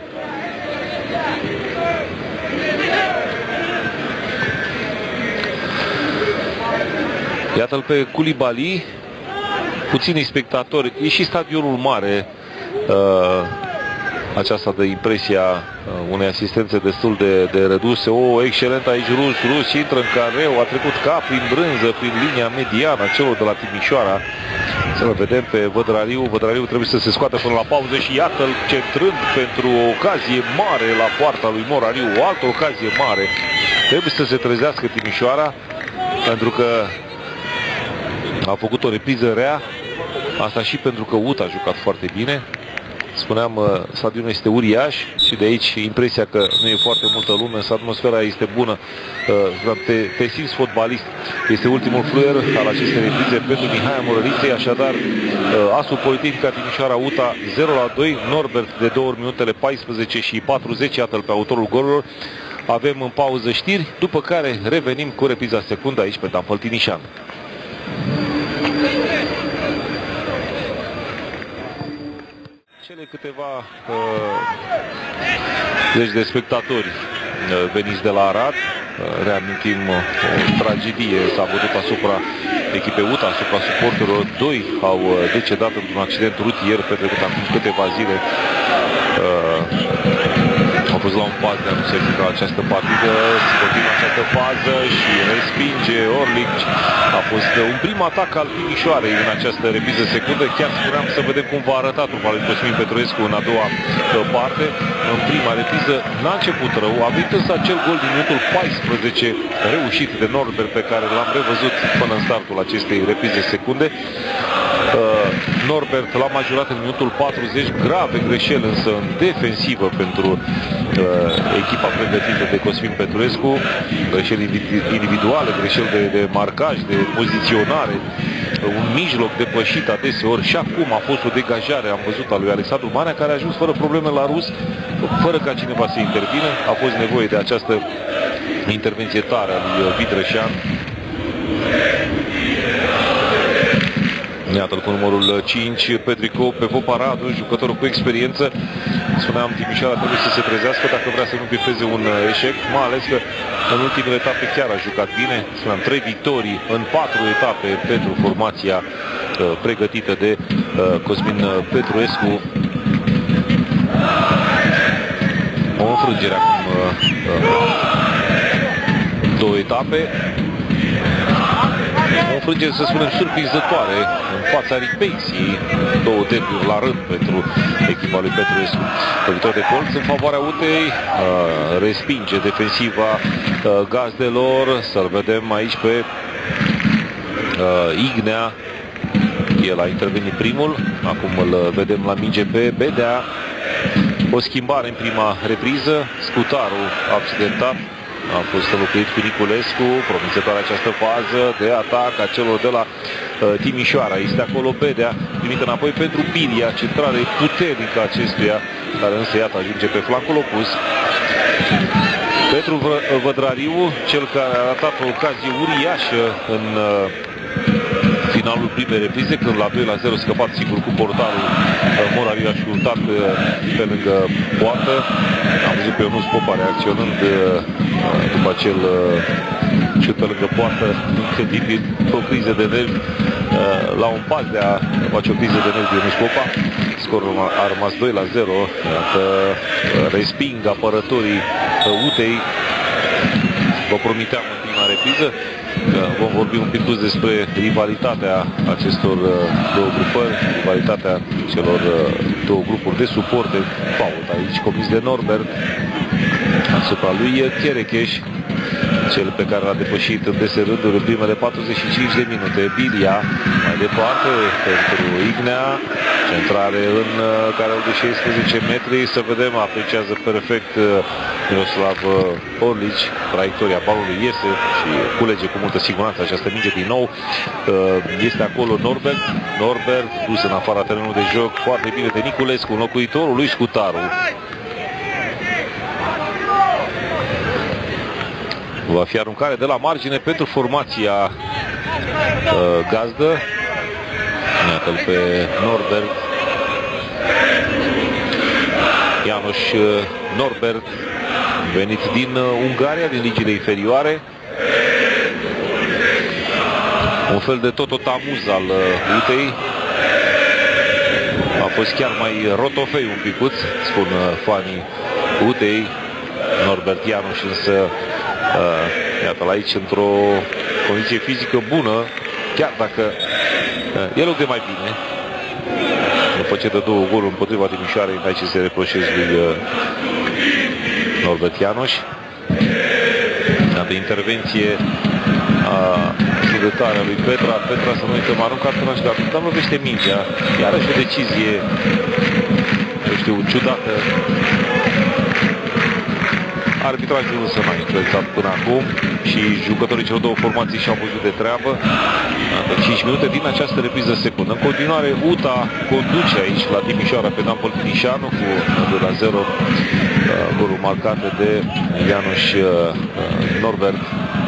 Iată-l pe Koulibaly, puțini spectatori, e și stadionul mare. Uh, aceasta de impresia uh, unei asistențe destul de, de reduse. O, excelent aici Rus, Rus intră în careu, a trecut ca prin brânză, prin linia mediană a celor de la Timișoara. Să-l vedem pe Vădrariu. Vădrariu trebuie să se scoată până la pauză și iată-l centrând pentru o ocazie mare la poarta lui Morariu. O altă ocazie mare. Trebuie să se trezească Timișoara, pentru că a făcut o repriză rea. Asta și pentru că U T A a jucat foarte bine. Spuneam, stadionul este uriaș și de aici impresia că nu e foarte multă lume, însă atmosfera este bună. Te, te simți fotbalist. Este ultimul fluier al acestei reprize pentru Mihai Morăriței, așadar asul Politehnica Timișoara U T A zero la doi, Norbert de două ori minutele paisprezece și patruzeci, iată-l pe autorul golurilor. Avem în pauză știri, după care revenim cu repriza secundă aici pe Dampăl Timișan. Cele câteva uh, zeci de spectatori uh, veniți de la Arad, uh, reamintim uh, o tragedie s-a văzut asupra echipei U T A, asupra suporterilor. Doi au uh, decedat într-un accident rutier petrecut acum câteva zile. Uh, au fost la un pas de a nu se juca această partidă, se continuă această fază și respinge Orlic. A fost un prim atac al Timișoarei în această repriză secundă. Chiar spuneam să vedem cum va arăta trupa lui Cosmin Petruescu în a doua parte. În prima repriză n-a început rău, a venit însă acel gol din minutul paisprezece reușit de Norbert, pe care l-am revăzut până în startul acestei reprize secunde. Uh, Norbert l-a majorat în minutul patruzeci, grave greșeli însă în defensivă pentru uh, echipa pregătită de Cosmin Petruescu, greșeli individuale, greșeli de, de marcaj, de poziționare, un mijloc depășit adeseori și acum a fost o degajare, am văzut, a lui Alexandru Manea, care a ajuns fără probleme la Rus, fără ca cineva să intervină. A fost nevoie de această intervenție tare a lui Vidrășan. Iată-l cu numărul cinci, Petrico, pe Popa Radu, jucătorul cu experiență. Spuneam, Timișoara trebuie să se trezească dacă vrea să nu bifeze un eșec, mai ales că în ultimele etape chiar a jucat bine. Spuneam, trei victorii în patru etape pentru formația uh, pregătită de uh, Cosmin Petruescu. O înfrângere acum, uh, uh, două etape. O înfrângere, să spunem, surprinzătoare în fața Ripexii, două derburi la rând pentru echipa lui Petruescu. Lovitor de colț în favoarea U T A-i, uh, respinge defensiva uh, gazdelor. Să-l vedem aici pe uh, Ignea. El a intervenit primul, acum îl vedem la minge pe Bedea. O schimbare în prima repriză, Scutaru accidentat. A fost înlocuit cu Niculescu, promițătoare această fază de atac a celor de la uh, Timișoara. Este acolo Bedea, primită înapoi pentru Pilia, centrare puternică acestuia, care însă iată ajunge pe flancul opus. Petru Vădrariu, cel care a ratat o ocazie uriașă în uh, finalul primei reprize, când la doi la zero scăpat sigur cu portarul. Morariu a șutat pe lângă poartă. Am văzut pe Ionuț Popa reacționând după acel șut pe lângă poartă, incredibil, pe o criză de nervi, la un pas de a face o criză de nervi Ionuț Popa. Scorul a rămas doi la zero. Iată, resping apărătorii U T A-i. vă promiteam în prima repriză că vom vorbi un pic despre rivalitatea acestor două grupări, rivalitatea celor două grupuri de suporte. Fault aici comis de Norbert asupra lui Cherecheș, cel pe care l-a depășit în dese rânduri în primele patruzeci și cinci de minute. Bilia mai departe pentru Ignea, centrare în careul de șaisprezece metri, să vedem, apreciază perfect Miroslav Orlici, traiectoria balului iese și culege cu multă siguranță această minge din nou. Este acolo Norbert, Norbert dus în afara terenului de joc, foarte bine de Niculescu, înlocuitorul lui Scutaru. Va fi aruncare de la margine pentru formația uh, gazdă. Iată-l pe Norbert. János Norbert, venit din uh, Ungaria, din ligile inferioare. Un fel de Tototamuz al uh, Utei. A fost chiar mai rotofei un picuț, spun uh, fanii Utei. Norbert János însă Uh, iată-l aici într-o condiție fizică bună, chiar dacă uh, e loc de mai bine. După ce dă două goluri împotriva Timișoarei, aici se reproșez lui uh, Norbert János. Iată intervenție a sudătare a lui Petra. Petra, să nu uităm, aruncă atunci, dar dar lovește mingea. Iarăși o decizie, eu știu, ciudată. Arbitrajul însă n-a influențat până acum și jucătorii celor două formații și-au văzut de treabă. cinci minute din această repriză secundă. În continuare, U T A conduce aici la Timișoara pe Dan Păltinișanu cu doi la zero. Golul marcat de János Norbert.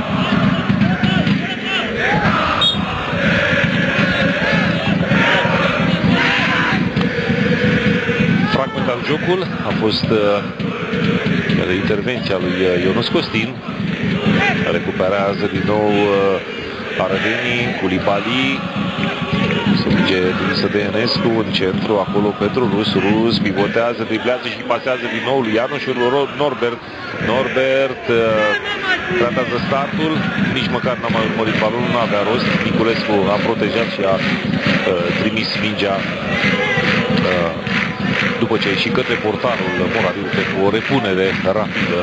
Fragmentat jocul, a fost de intervenția lui Ionuț Costin. Recuperează din nou Arădenii, Culibali. Se merge trimisă de Enescu în centru, acolo pentru Rus. Rus pivotează, driblează și pasează din nou lui János Norbert. Norbert tratează startul, nici măcar n-a mai urmărit balonul, nu avea rost. Niculescu a protejat și a uh, trimis mingea uh, după ce a ieșit către portarul Morariu pentru o repunere rapidă.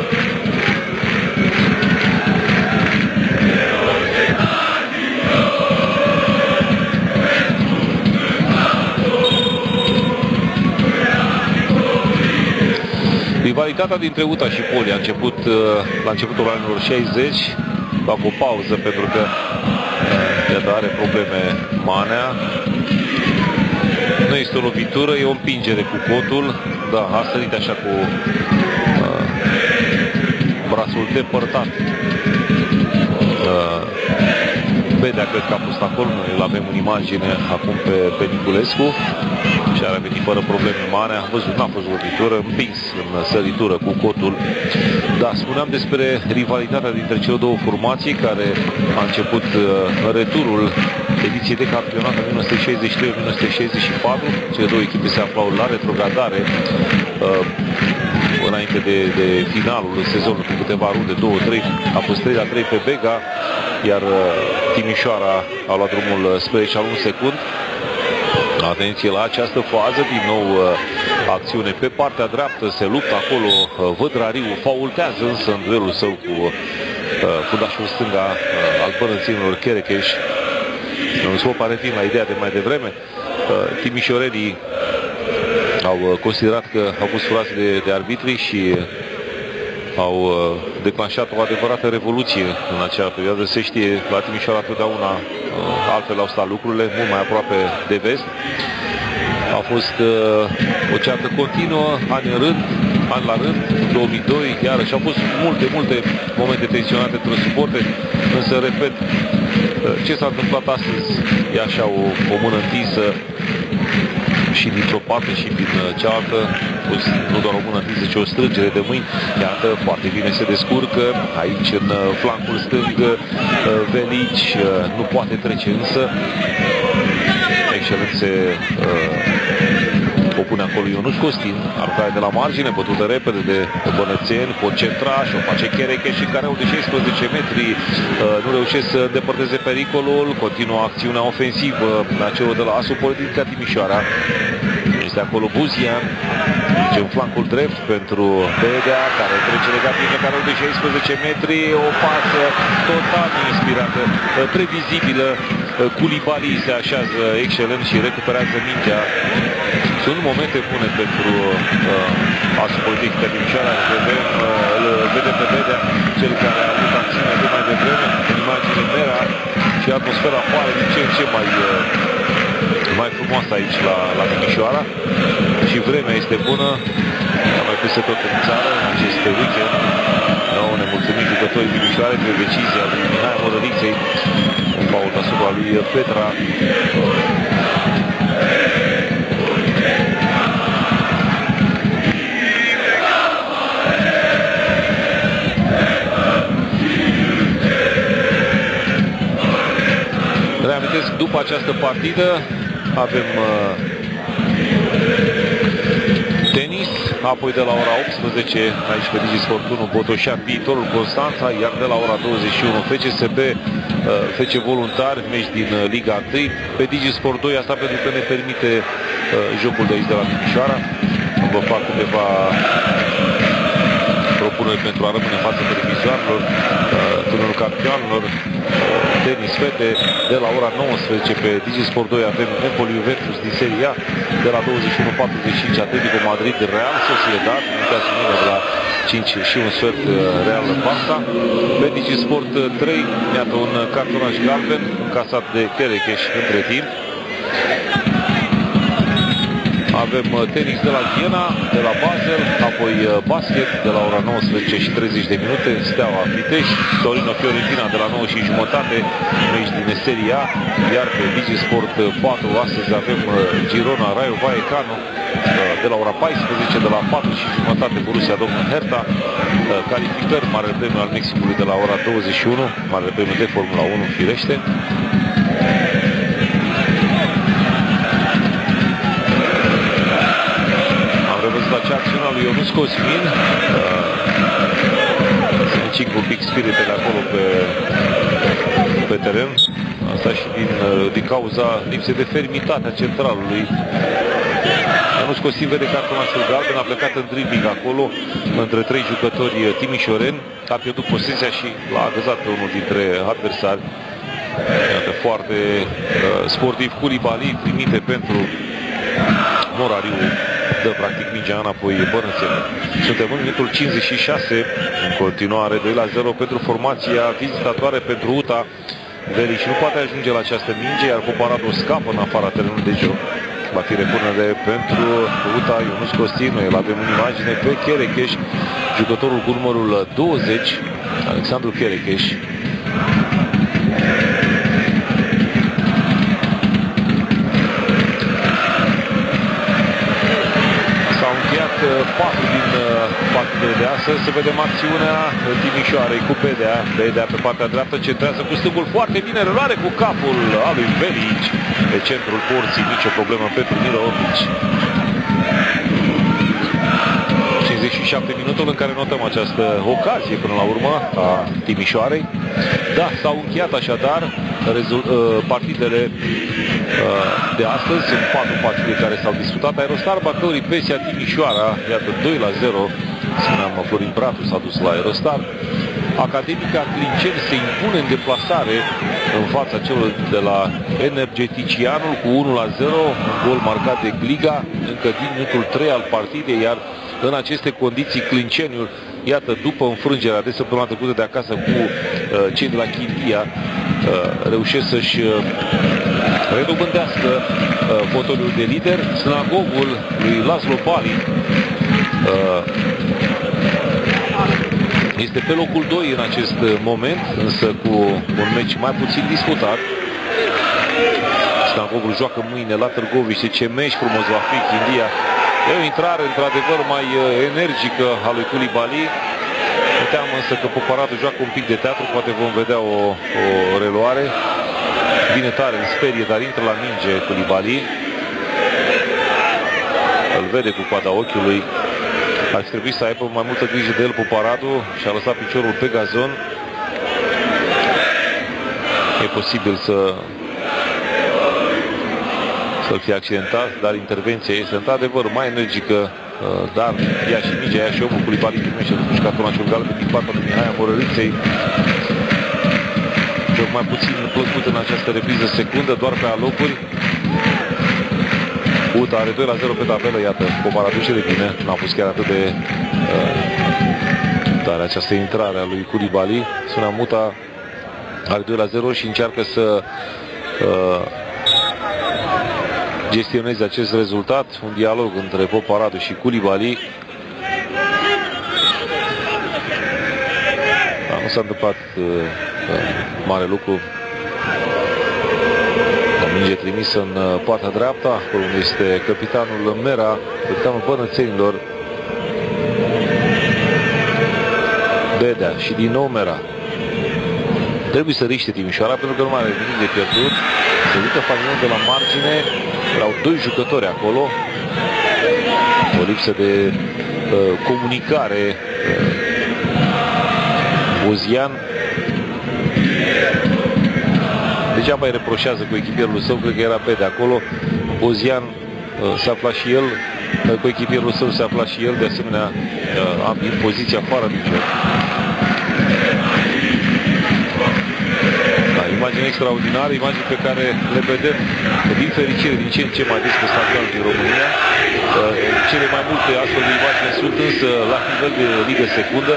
Rivalitatea dintre U T A și Poli a început la începutul anilor șaizeci. Fac o pauză pentru că iată, are probleme Manea. Nu este o lovitură, e o împingere cu cotul. Da, a sărit așa cu uh, brațul depărtat. Uh, Bedea cred că a fost acolo, noi îl avem în imagine acum pe, pe Niculescu. Și a revenit fără probleme mari. Am văzut, n-a fost lovitură, împins în săritură cu cotul. Da, spuneam despre rivalitatea dintre cele două formații care a început uh, în returul ediției de campionat în o mie nouă sute șaizeci și trei - o mie nouă sute șaizeci și patru. Cele două echipe se aflau la retrogradare uh, înainte de, de finalul sezonului cu câteva runde, două trei. A fost trei la trei pe Bega, iar uh, Timișoara a luat drumul spre eșalon secund. Atenție la această fază, din nou uh, acțiune pe partea dreaptă, se luptă acolo uh, Vădrariu, faultează însă în duelul său cu uh, fundașul stânga uh, al bănățenilor Cherecheș. Un scop revin la ideea de mai devreme. Uh, Timișorenii au uh, considerat că au fost furați de, de arbitri și uh, au uh, declanșat o adevărată revoluție în acea perioadă. Se știe, la Timișoara totdeauna uh, altfel au stat lucrurile, mult mai aproape de vest. A fost uh, o ceartă continuă, ani în rând, an la rând, două mii doi, iarăși au fost multe, multe momente tensionate între suporte, însă, repet, uh, ce s-a întâmplat astăzi e așa o, o mână întinsă și dintr-o parte și din cealaltă, nu doar o mână întinsă, ci o strângere de mâini. Iată, foarte bine se descurcă, aici în flancul stâng, Velici nu poate trece însă. Excelențe, o propune acolo Ionuț Costin, aruncare de la margine, bătută repede de Bănățeni, pot centra și o face Chereche și care de șaisprezece metri nu reușesc să depărteze pericolul, continuă acțiunea ofensivă la celor de la Asul Politica Timișoara. Este acolo Buzian, merge în flancul drept pentru Bedea, care trece legat prin carul de șaisprezece metri, o pasă total inspirată, previzibilă. Koulibaly se așează excelent și recuperează mingea. Sunt momente bune pentru uh, Asul Politica Timișoara. Vedem, uh, îl vedem pe Bedea, cel care a avut acțiunea de mai devreme, în imagine Mera, și atmosfera pare din ce în ce mai, uh, mai frumoasă aici la, la Timișoara. Și vremea este bună, mai peste tot în țară, în acest weekend. Nouă ne mulțumim jucătorii Timișoare de decizia lui Mihai Modăriței, un fault asupra lui Petra. Reamintesc, după această partidă avem uh, tenis, apoi de la ora optsprezece aici pe DigiSport unu Botoșani, Viitorul Constanța, iar de la ora douăzeci și unu F C S B, uh, F C Voluntari, meci din uh, Liga unu, pe DigiSport doi, asta pentru că ne permite uh, jocul de aici de la Timișoara. Vă fac câteva propuneri pentru a rămâne în fața televizoarelor, uh, turnul campionilor, uh, tenis fete, de la ora nouăsprezece pe DigiSport doi avem Empoli Juventus din Serie A, de la douăzeci și unu patruzeci și cinci Atletico Madrid Real Sociedad, de la cinci și un sfert Real Barça. Pe DigiSport trei, iată un cartonaș galben încasat de Cherecheș între timp. Avem tenis de la Viena, de la Basel, apoi basket de la ora nouăsprezece și treizeci de minute, Steaua Pitești, Torino Fiorentina de la nouă și jumătate, meci din Serie A, iar pe DigiSport patru astăzi avem Girona Rayo Vallecano de la ora paisprezece, de la patru și jumătate Borussia Dortmund Hertha, calificări Marele Premiu al Mexicului de la ora douăzeci și unu, Marele Premiu de Formula unu firește. La acea acțiune a lui Ionuț Cosmin, se necing cu Big Spiritele acolo pe, pe teren, asta și din, din cauza lipsei de fermitate a centralului. Ionuț Cosmin vede cartonașul galben, a plecat în dribbling acolo între trei jucători timișoreni, a pierdut posesia și l-a agăzat pe unul dintre adversari. Iată, foarte uh, sportiv Koulibaly, primite pentru Morariu, dă practic mingea înapoi Bănățeni. Suntem în minutul cincizeci și șase, în continuare doi la zero pentru formația vizitatoare pentru U T A. Velici nu poate ajunge la această minge, iar Poparadu scapă în afara terenului de joc. Va fi repunere pentru U T A, Ionuț Costin. Noi îl avem în imagine pe Cherecheș, jucătorul cu numărul douăzeci, Alexandru Cherecheș. patru din partidele de astăzi. Să vedem acțiunea Timișoarei cu Bedea. Bedea pe partea dreaptă centrează cu stângul foarte bine, reluare cu capul al lui Velici pe centrul porții, nicio problemă pentru Miro Opici. cincizeci și șapte minutul în care notăm această ocazie până la urmă a Timișoarei. Da, s-au încheiat așadar partidele de astăzi. Sunt patru partide care s-au disputat. Aerostar Bacăurii, Pesia Timișoara, iată doi la zero. Spuneam, Florin Pratu s-a dus la Aerostar. Academica Clinceni se impune în deplasare în fața celor de la Energeticianul cu unu la zero, un gol marcat de Gliga încă din minutul trei al partidei, iar în aceste condiții Clinceniul, iată, după înfrângerea de săptămâna trecută de acasă cu uh, cei de la Chindia, uh, reușesc să-și uh, redobândească uh, fotoliul de lider. Snagogul lui Laszlo Bali uh, este pe locul doi în acest moment, însă cu un meci mai puțin disputat. Snagogul joacă mâine la Târgoviște. Ce meci frumos va fi Chindia. E o intrare într-adevăr mai energică a lui Koulibaly. Mă teamă însă că Poparadu joacă un pic de teatru, poate vom vedea o, o reluare. Vine tare, îl sperie, dar intră la minge Koulibaly. Îl vede cu coada ochiului. Ar trebui să aibă mai multă grijă de el cu Paradu și a lăsat piciorul pe gazon. E posibil să să fie accidentat, dar intervenția este într-adevăr mai energică, dar ia și mingea, ia și omul Coulibaly primește totuși cartonașul galben din partea lui Mihai Morăriței. Joc mai puțin plăcut în această repriză secundă, doar pe alocuri. Uta are doi la zero pe tabelă, iată, Popar aduce de bine, n-a fost chiar atât de uh, tare această intrare a lui Coulibaly. Sunea Muta, are doi la zero și încearcă să uh, gestioneze acest rezultat. Un dialog între Poparadu și Coulibaly. Da, nu s-a întâmplat uh, uh, mare lucru. O minge trimisă în uh, partea dreaptă, acolo unde este capitanul Mera, capitanul Bănățenilor. Bedea și din nou Mera. Trebuie să riște Timișoara pentru că nu mai are nimic de pierdut. Se ridică Fanion de la margine. Erau doi jucători acolo. O lipsă de uh, comunicare. Uh, Bozian. Degeaba îi reproșează cu echipierul său. Cred că era Bede acolo. Bozian uh, s-a aflat și el. Uh, cu echipierul său s-a aflat și el. De asemenea, uh, am în poziție afară din joc. Imagini extraordinare, imagini pe care le vedem din fericire din ce în ce mai des pe stadionul din România. Cele mai multe astfel de imagini sunt însă la nivel de ligă secundă.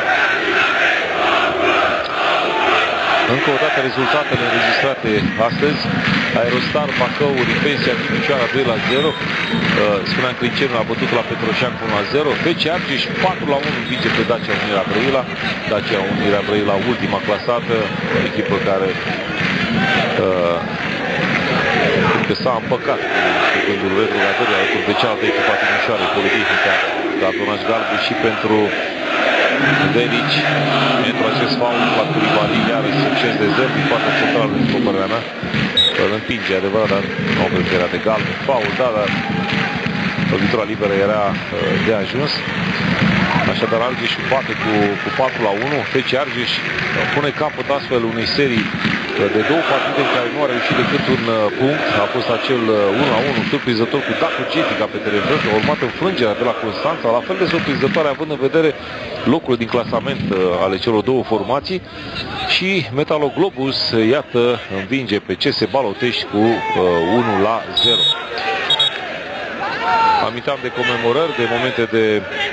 Încă o dată rezultatele înregistrate astăzi. Aerostar Bacău, Rifensia Timișoara doi la zero. Spuneam că Licenul a bătut la Petroșan unu la zero. F C Argeș patru la unu învinge pe Dacia Unirea Brăila. Dacia Unirea Brăila, ultima clasată, o echipă care uh, că s-a împăcat cu gândul retrogradării alături de cealaltă echipă a Timișoarei, Politehnica, cartonaș galben și pentru Delici, pentru acest faul la Coulibaly, iarăși succes de zero din partea centrală din Copărneana. Îl împinge, adevărat, dar nu au preferat de galben. Faul, da, dar lovitura liberă era uh, de ajuns. Așadar, Argeș bate cu, cu patru la unu. F C Argeș pune capăt astfel unei serii de două partide în care nu a reușit decât un uh, punct. A fost acel uh, unu la unu surprinzător cu Dacu Getica pe teren drept, a urmat înfrângerea de la Constanța, la fel de surprinzătoare având în vedere locurile din clasament uh, ale celor două formații. Și Metaloglobus, iată, învinge pe C S Balotești cu uh, unu la zero. Aminteam de comemorări, de momente de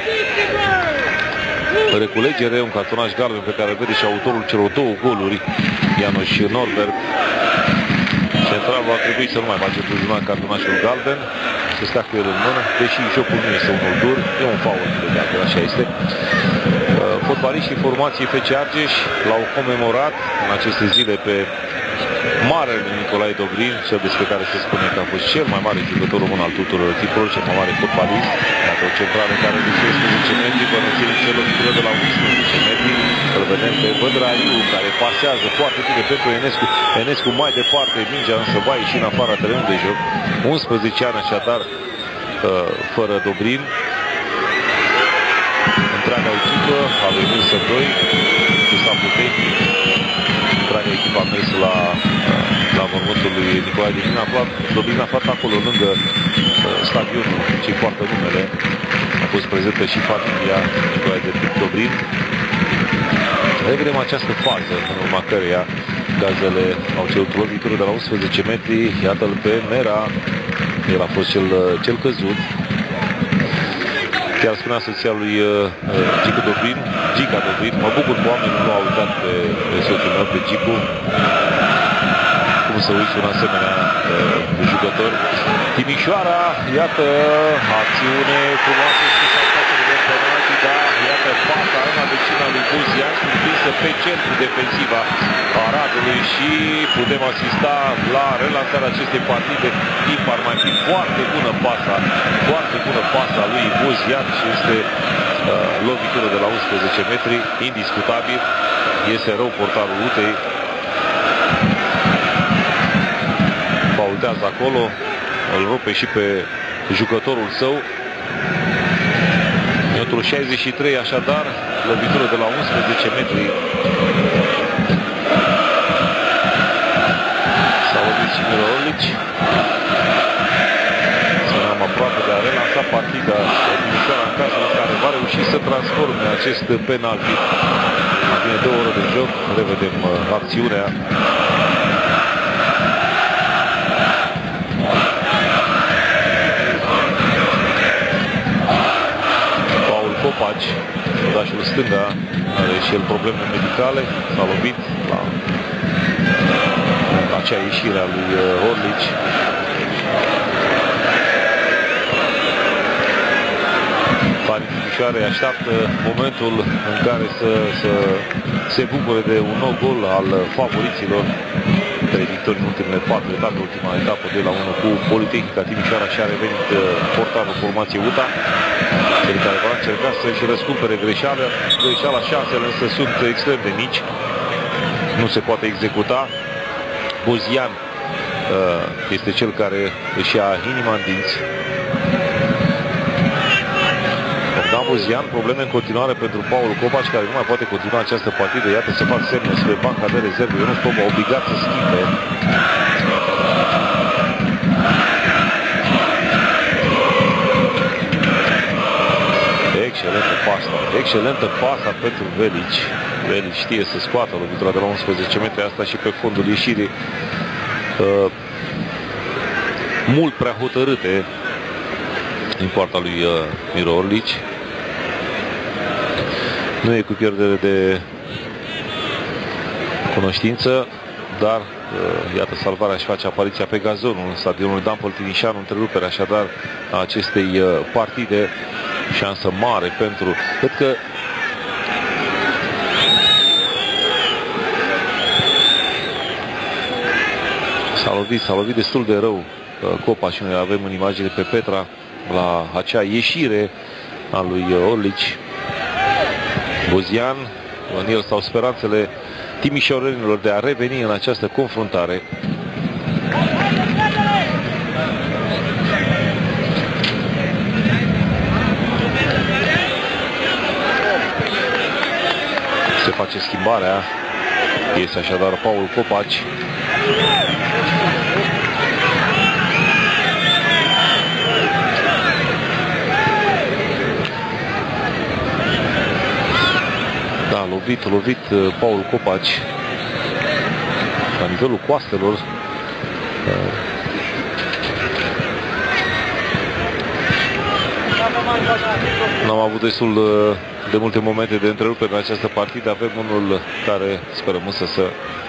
reculegere, un cartonaș galben pe care îl vede și autorul celor două goluri, Ianoș Norbert. Centralul ar trebui să nu mai face într-un cartonașul galben, să stea cu el în mână, deși jocul nu este unul dur, e un faul de galben, așa este. Fotbaliștii formației F C Argeș l-au comemorat în aceste zile pe marele Nicolae Dobrin, cel despre care se spune că a fost cel mai mare jucător român al tuturor echipurilor, cel mai mare fotbalist. Iată o centrală care de șaisprezece metri, Bănățenii se lovitură de la unsprezece metri. Îl vedem pe Bădraiu, care pasează foarte bine pentru Enescu. Enescu mai departe, mingea însă va ieși în afara terenului de joc. unsprezece ani așadar fără Dobrin. Întreaga echipă a lui Nilsă doi, cu stafful tehnic. Întreaga echipă a mers la, la mormântul lui Nicolae Dobrin. A aflat, Dobrin a aflat acolo lângă stadionul ce-i poartă numele. A fost prezentă și familia Nicolae Dobrin. Revedem această fază în urma căreia Gazele au cerut lovitură de la unsprezece metri. Iată-l pe Mera. El a fost cel, cel căzut. Chiar spunea soția lui uh, Gica Dobrin, Gica Dobrin, mă bucur că oamenii nu au uitat pe, pe soțul meu, pe Gicu. Cum să uiți un asemenea uh, jucător. Timișoara, iată, acțiune frumoasă și saltată de penalti, da, iată pasa în adâncina lui Bozian, surprinsă pe centru defensiva Aradului și putem asista la relansarea acestei partide. Timp ar mai fi foarte bună pasa, foarte bună pasa lui Bozian și este uh, lovitură de la unsprezece metri, indiscutabil. Este rău portarul Utei. Faultează acolo, îl rupe și pe jucătorul său. Minutul șaizeci și trei, așadar, lovitură de la unsprezece metri. S-a lovit și Miro Orlic. Spuneam aproape de a relansa partida Timișoara în cazul în care va reuși să transforme acest penalti. Mai bine două ore de joc, revedem uh, acțiunea. Paul Copaci, dașul stânga, are și el probleme medicale, s-a lovit la acea ieșire a lui uh, Orlic. Fanii Timișoarei așteaptă momentul în care să, să se bucure de un nou gol al favoriților. Trei victorii în ultimele patru etape, ultima etapă doi la unu cu Politehnica Timișoara și a revenit portarul formației U T A, cel care va încerca să-și răscumpere greșeala. Greșeala, șansele însă sunt extrem de mici, nu se poate executa. Bozian este cel care își ia inima în dinți. Dan Bozian, probleme în continuare pentru Paul Copaci, care nu mai poate continua această partidă. Iată, se fac semne spre banca de rezerve. Ionuț Toba obligat să schimbe. Excelentă pasta. Excelentă pasta pentru Velici. Velici știe să scoată lovitura de la unsprezece metri, asta și pe fondul ieșirii uh, mult prea hotărâte din partea lui uh, Miro Orlic. Nu e cu pierdere de cunoștință, dar uh, iată, salvarea își face apariția pe gazonul în stadionul Dan Păltinișanu, întreruperea așadar a acestei uh, partide. Șansă mare pentru... Cred că s-a lovit, s-a lovit destul de rău uh, Copa și noi avem în imagine pe Petra la acea ieșire a lui Orlic. Bozian, în el stau speranțele timișorenilor de a reveni în această confruntare. Se face schimbarea. Este așadar Paul Copaci. Da, lovit, lovit Paul Copaci la nivelul coastelor. N-am avut destul de multe momente de întrerupere în această partidă. Avem unul care sperăm însă să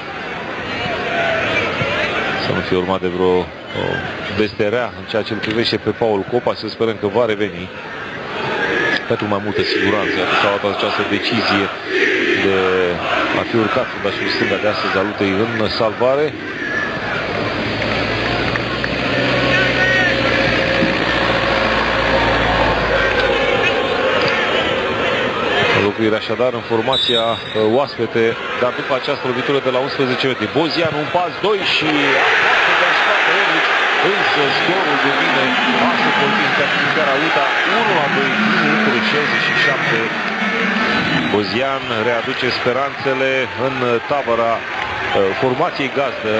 să nu fie urmat de vreo o, veste rea în ceea ce îl privește pe Paul Copaci. Să sperăm că va reveni pentru mai multă siguranță. S-a luat această decizie de a fi urcat fundașul stânga de astăzi al luptei în salvare. Locuire așadar în formația uh, oaspete, dar după această lovitură de la unsprezece metri. Bozian, un pas, doi și aproape de a scoate Orlic, însă scorul devine pasă Politehnica Timișoara U T A unu la doi, minutul șaizeci și șapte. Bozian readuce speranțele în tabăra uh, formației gazdă.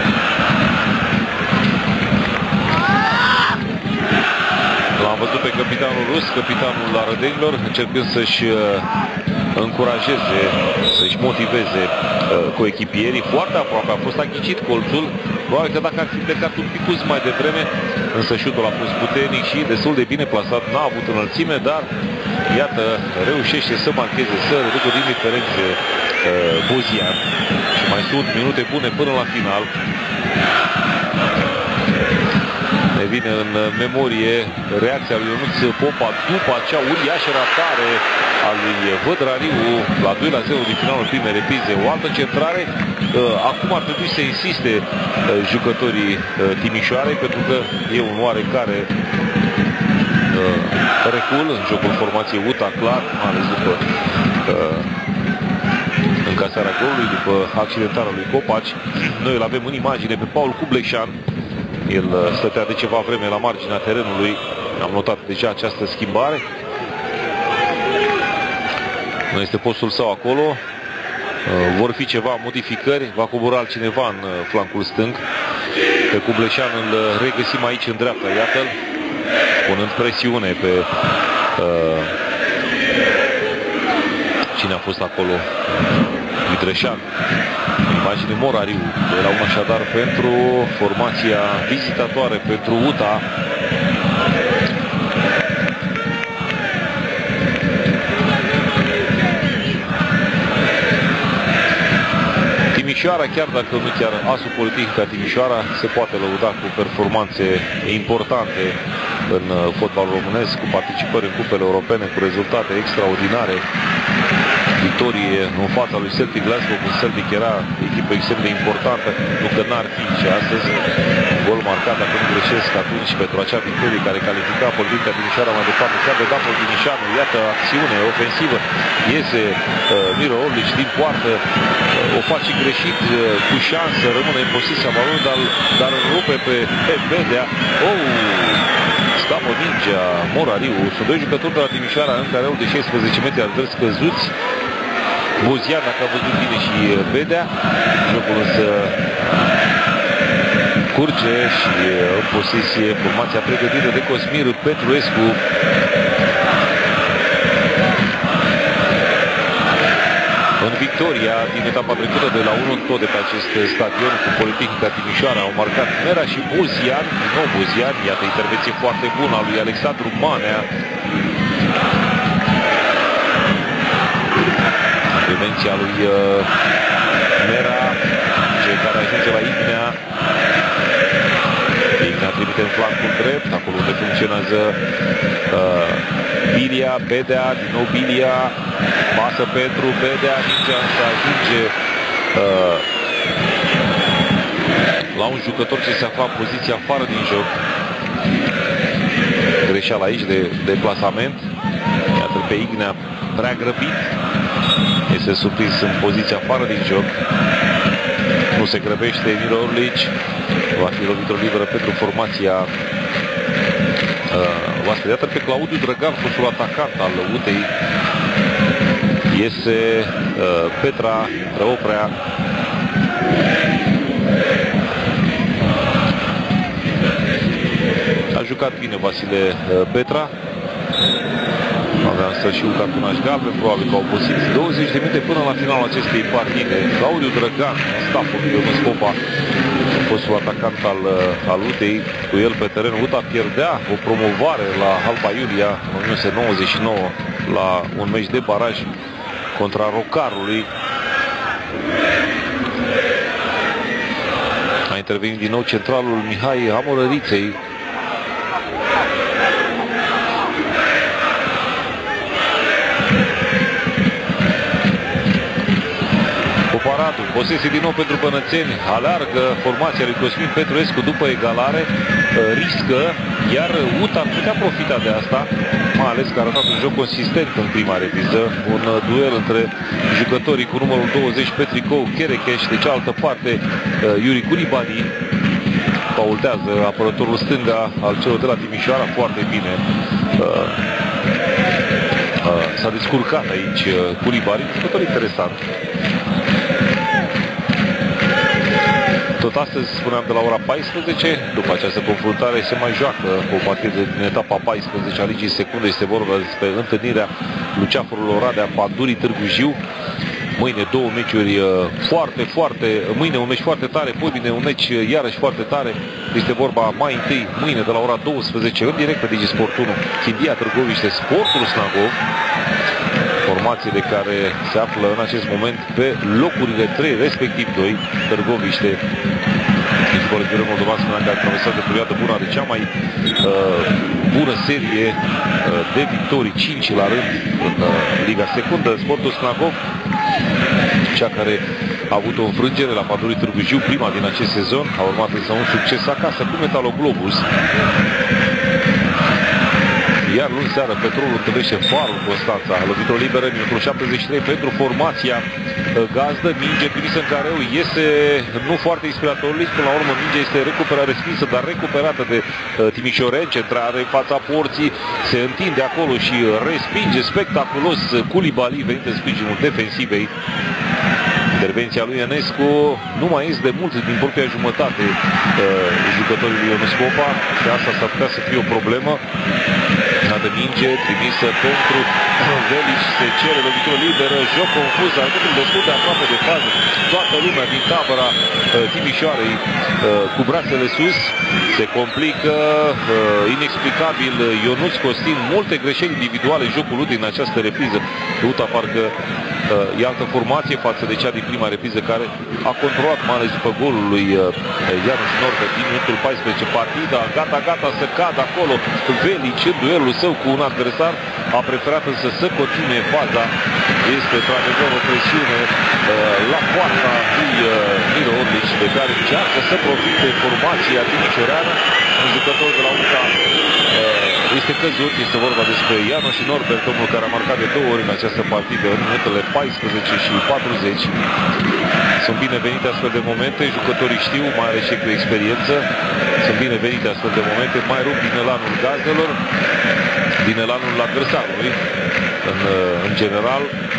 L-am văzut pe capitanul rus, capitanul arădenilor, încercând să-și uh, încurajeze, să-și motiveze uh, coechipierii. Foarte aproape a fost aghicit colțul. Probabil că dacă ar fi plecat un picuț mai devreme, însă șutul a fost puternic și destul de bine plasat. N-a avut înălțime, dar iată, reușește să marcheze, să reducă din diferențe uh, Bozian. Și mai sunt minute bune până la final. Ne vine în memorie reacția lui Ionuț Popa după acea uriașă ratare a lui Vădrariu la doi la zero din finalul primei reprize. O altă centrare. Acum ar trebui să insiste jucătorii Timișoarei, pentru că e un oarecare recul în jocul formației U T A, clar, mai ales după încasarea golului, după accidentarea lui Copaci. Noi îl avem în imagine pe Paul Cubleșan. El stătea de ceva vreme la marginea terenului Am notat deja această schimbare. Nu este postul său acolo. Vor fi ceva modificări. Va cobora altcineva în flancul stâng. Pe Cubleșan îl regăsim aici în dreapta. Iată-l, punând presiune pe uh, cine a fost acolo. Vidreșan. Imagine Morariu. Era un așadar pentru formația vizitatoare, pentru U T A. Timișoara, chiar dacă nu chiar asul Politehnica Timișoara, se poate lăuda cu performanțe importante în fotbal românesc, cu participări în cupele europene, cu rezultate extraordinare. Victorie în fața lui Celtic Glasgow, când Celtic era echipă extrem de importantă, nu că n-ar fi și astăzi. Gol marcat, dacă nu greșesc, atunci pentru acea victorie care califica Politehnica Timișoara mai departe. Și-a vedat Politinișanu, iată acțiune ofensivă, iese uh, Miro Orlic din poartă, uh, o face greșit, uh, cu șansă, rămâne în poziția balonului, dar, dar rupe pe, pe Bedea. Oh! Scapă mingea Morariu. Sunt doi jucători de la Timișoara în care au de șaisprezece metri adversi căzuți. Bozian, dacă a văzut bine, și Bedea. Jocul însă curge și în posesie formația pregătită de Cosmir Petruescu. În victoria din etapa trecută de la unu tot de pe acest stadion cu Politehnica Timișoara au marcat Mera și Bozian. Din nou Bozian, iată intervenție foarte bună a lui Alexandru Manea. Intervenția lui uh, Mera, cei care ajunge la Ignea. Ignea trimite în flancul drept, acolo unde funcționează uh, Bilia, Bedea, din nou Bilia, pasă pentru Bedea, mingea însă ajunge uh, la un jucător ce se afla în poziția afară din joc. Greșeală aici de, de plasament. Iată pe Ignea prea grăbit. Este surprins în poziția afară din joc. Nu se grăbește Miro Orlic. Va fi lovitură liberă pentru formația uh, oaspete. Iată pe Claudiu Drăgan, fostul atacant al U T I. Iese uh, Petra, Oprea. A jucat bine Vasile uh, Petra. Avea însă și un cartonaș galben, probabil că au obosit. douăzeci de minute până la finalul acestei partide. Claudiu Drăgan, staful lui Ionuț Popa, fostul atacant al, al U T I, cu el pe teren. U T A pierdea o promovare la Alba Iulia în o mie nouă sute nouăzeci și nouă la un meci de baraj contra Rocarului. A intervenit din nou centralul Mihai Amorăriței. Paradu, posesie din nou pentru Bănățeni, alargă formația lui Cosmin Petruescu după egalare, riscă, iar U T A ar putea profita de asta, mai ales că a arătat un joc consistent în prima repriză, un duel între jucătorii cu numărul douăzeci Petricou Cherecheș, de cealaltă parte Iuri Culibali, faultează apărătorul stânga al celor de la Timișoara foarte bine. S-a descurcat aici Culibali, jucător interesant. Tot astăzi, spuneam, de la ora paisprezece, după această confruntare se mai joacă o partidă din etapa paisprezece a Ligii Secunde. Este vorba despre întâlnirea Luceafărului Oradea, Pandurii Târgu Jiu. Mâine două meciuri foarte, foarte, mâine un meci foarte tare, poi bine un meci iarăși foarte tare. Este vorba mai întâi, mâine de la ora douăsprezece, în direct pe DigiSport unu, Chindia Târgoviște, Sportul Snagov. Formațiile care se află în acest moment pe locurile trei, respectiv doi, Târgoviște. Deci colegii moldovan spunea că a traversat de perioadă bună, de cea mai uh, bună serie uh, de victorii, cinci la rând în uh, Liga Secundă. Sportul Snagov, cea care a avut o înfrângere la Pandurii Târgu Jiu, prima din acest sezon, a urmat însă un succes acasă cu Metaloglobus. iar luni seară Petrolul întâlnește Farul Constanța. Lovitură liberă, minutul șaptezeci și trei pentru formația gazdă. Minge trimisă în careu, iese nu foarte inspiratoriu. Până la urmă minge este recuperată, respinsă, dar recuperată de Timișoreni. Centrare în fața porții, se întinde acolo și respinge spectaculos Culibali venit în sprijinul defensivei. Intervenția lui Ionescu nu mai este de mult din propria jumătate uh, jucătorul lui Ionuț Popa și asta s-ar putea să fie o problemă. Dată minge trimisă pentru Velici, se cere lovitură liberă, joc confuz, arbitru destul de aproape de fază. Toată lumea din tabăra uh, Timișoarei uh, cu brațele sus, se complică uh, inexplicabil Ionuț Costin, multe greșeli individuale jocul lui din această repriză. Uta parcă uh, e altă formație față de cea din prima repriză care a controlat, mai ales după golul lui uh, Ianuș Norbert din minutul paisprezece. Partida gata, gata să cadă acolo. Velici în duelul său cu un adversar a preferat însă să continue faza. Este într-adevăr o presiune uh, la poarta lui uh, Miro Orlici, de care încearcă să profite formația timișoreană. Un jucător de la U T A uh, este căzut, este vorba despre Ianuș Norbert, omul care a marcat de două ori în această partidă, în minutele paisprezece și patruzeci. Sunt binevenite astfel de momente, jucătorii știu, mai ales și cu experiență, sunt binevenite astfel de momente, mai rup din elanul gazdelor, din elanul adversarului, în, în general.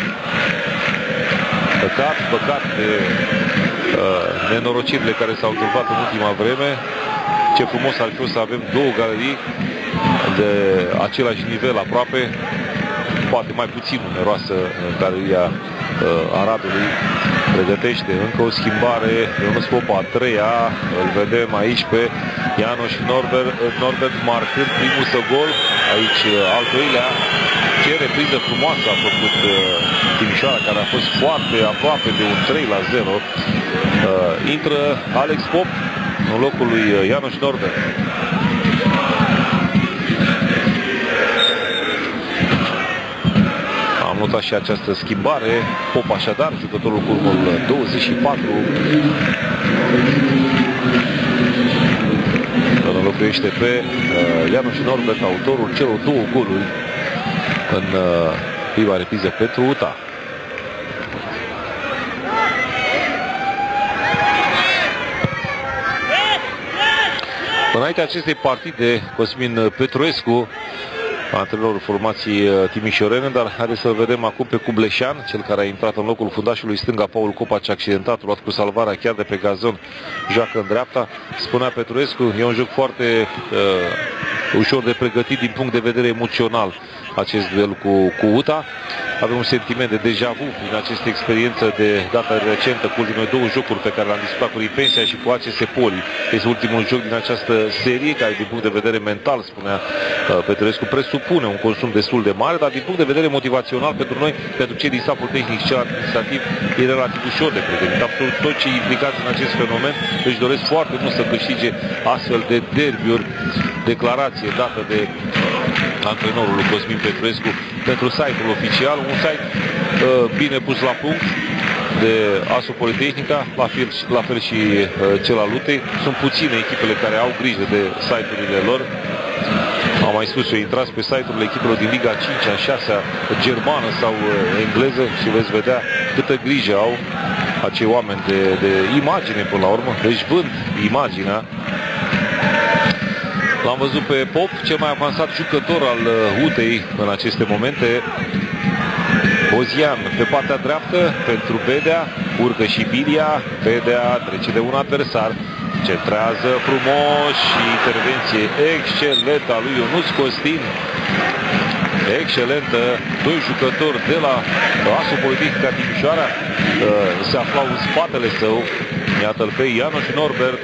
Păcat, păcat de uh, nenorocirile care s-au întâmplat în ultima vreme. Ce frumos ar fi să avem două galerii de același nivel aproape, poate mai puțin numeroasă galeria uh, Aradului. Pregătește încă o schimbare, Ionuț Popa a treia, îl vedem aici pe Ianuș Norbert, Norbert marcând primul său gol, aici al doilea. Ce repriză frumoasă a făcut uh, Timișoara, care a fost foarte aproape de un trei la zero. Uh, intră Alex Pop în locul lui Ianuș Norbert. Am notat și această schimbare. Pop așadar, jucătorul cu numărul douăzeci și patru. Îl înlocuiește pe uh, Ianuș Norbert, autorul celor două goluri în uh, prima repriză pentru U T A. Înainte acestei partide, Cosmin Petruescu, antrenorul formației timișorene, dar haideți să-l vedem acum pe Cubleșan, cel care a intrat în locul fundașului stânga, Paul Copaci, accidentat, luat cu salvarea chiar de pe gazon, joacă în dreapta. Spunea Petruescu, e un joc foarte uh, ușor de pregătit din punct de vedere emoțional acest duel cu, cu U T A. Avem un sentiment de deja vu prin această experiență de data recentă cu ultimele două jocuri pe care le-am disputat cu Ripensia și cu A C S Poli. Este ultimul joc din această serie care din punct de vedere mental, spunea uh, Petrescu, presupune un consum destul de mare, dar din punct de vedere motivațional pentru noi, pentru cei din staful tehnic și cel administrativ, e relativ ușor de pregătit. Absolut toți cei implicați în acest fenomen își doresc foarte mult să câștige astfel de derbiuri. Declarație dată de antrenorul Cosmin Petruescu pentru site-ul oficial, un site uh, bine pus la punct de ASU Politehnica, la fel, la fel și uh, cel al U T E. Sunt puține echipele care au grijă de site-urile lor. Am mai spus, eu intrați pe site-urile echipelor din Liga a cincea, a șasea, germană sau uh, engleză și veți vedea câtă grijă au acei oameni de, de imagine până la urmă. Deci vând imaginea. L-am văzut pe Pop, cel mai avansat jucător al U T E-i în aceste momente. Bozian pe partea dreaptă pentru Bedea, urcă și Bilia, Bedea trece de un adversar, centrează frumos și intervenție excelentă a lui Ionuț Costin. Excelentă, doi jucători de la ASU Politehnica Timișoara se aflau în spatele său. Iată-l pe Ianuș Norbert.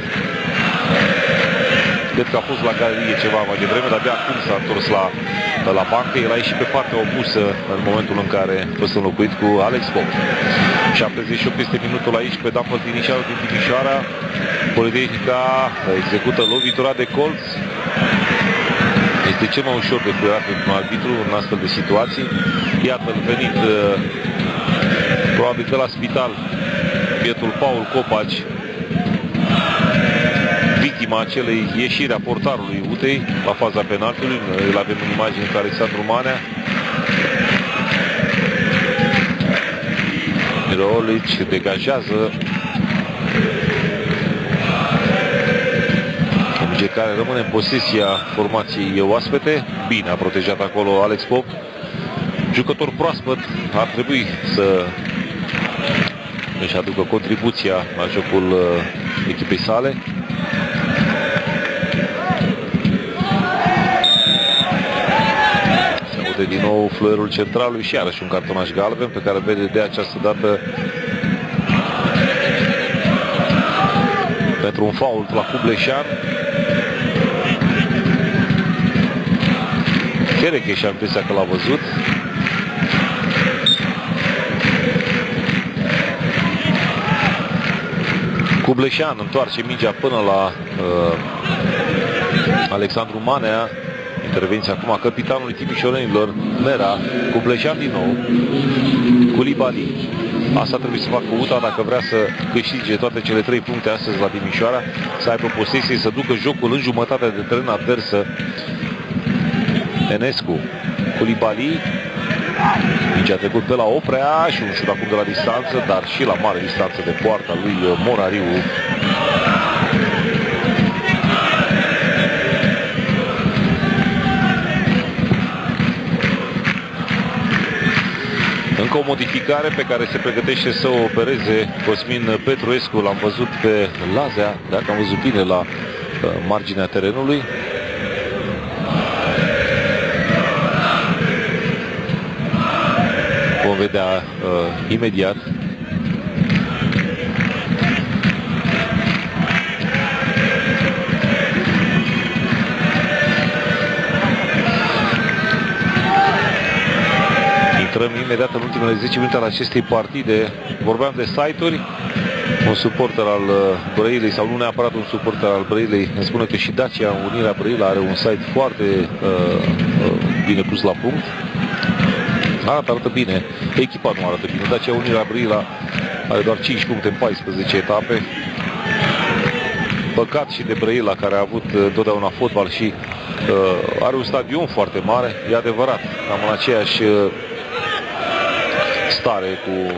Cred că a fost la galerie ceva mai devreme, dar abia acum s-a întors la, la bancă. El a ieșit pe partea opusă în momentul în care a fost înlocuit cu Alex Pop. șaptezeci și opt este minutul aici pe Dan Păltinișaru din Timișoara. Politehnica execută lovitura de colț. Este cel mai ușor de curat pentru un arbitru în astfel de situații. Iată-l venit probabil de la spital, bietul Paul Copaci, victima victima acelei ieșiri a portarului Utei la faza penaltului. Noi îl avem în imagine pe Alexandru Manea. Miroolici degajează. O minge care rămâne în posesia formației oaspete. Bine a protejat acolo Alex Pop. Jucător proaspăt, ar trebui să își aducă contribuția la jocul echipei sale. Se aude din nou fluierul centralului și iarăși un cartonaș galben pe care vede de această dată pentru un fault la Cubleșan. Chereche și-a impresia că l-a văzut. Cubleșan întoarce mingea până la uh, Alexandru Manea. Intervenția acum a capitanului timișorenilor, Mera. Cubleșan din nou. Culibali. Asta trebuie să facă Uta dacă vrea să câștige toate cele trei puncte astăzi la Timișoara, să aibă posesie, să ducă jocul în jumătatea de teren adversă. Enescu. Culibali. Mingea a trecut pe la Oprea și un șut acum de la distanță, dar și la mare distanță de poarta lui Morariu. Încă o modificare pe care se pregătește să o opereze Cosmin Petruescu. L-am văzut pe Lazea, dacă am văzut bine, la marginea terenului. Vom vedea uh, imediat. Intrăm imediat în ultimele zece minute ale acestei partide. Vorbeam de site-uri. Un suporter al Brăilei, sau nu neapărat un suporter al Brăilei, ne spune că și Dacia Unirea Brăila are un site foarte uh, uh, bine pus la punct. Arată, arată bine. Echipa nu arată bine. Dacia Unirea Brăila are doar cinci puncte în paisprezece etape. Păcat și de Brăila, care a avut întotdeauna fotbal și uh, are un stadion foarte mare. E adevărat, cam în aceeași uh, stare cu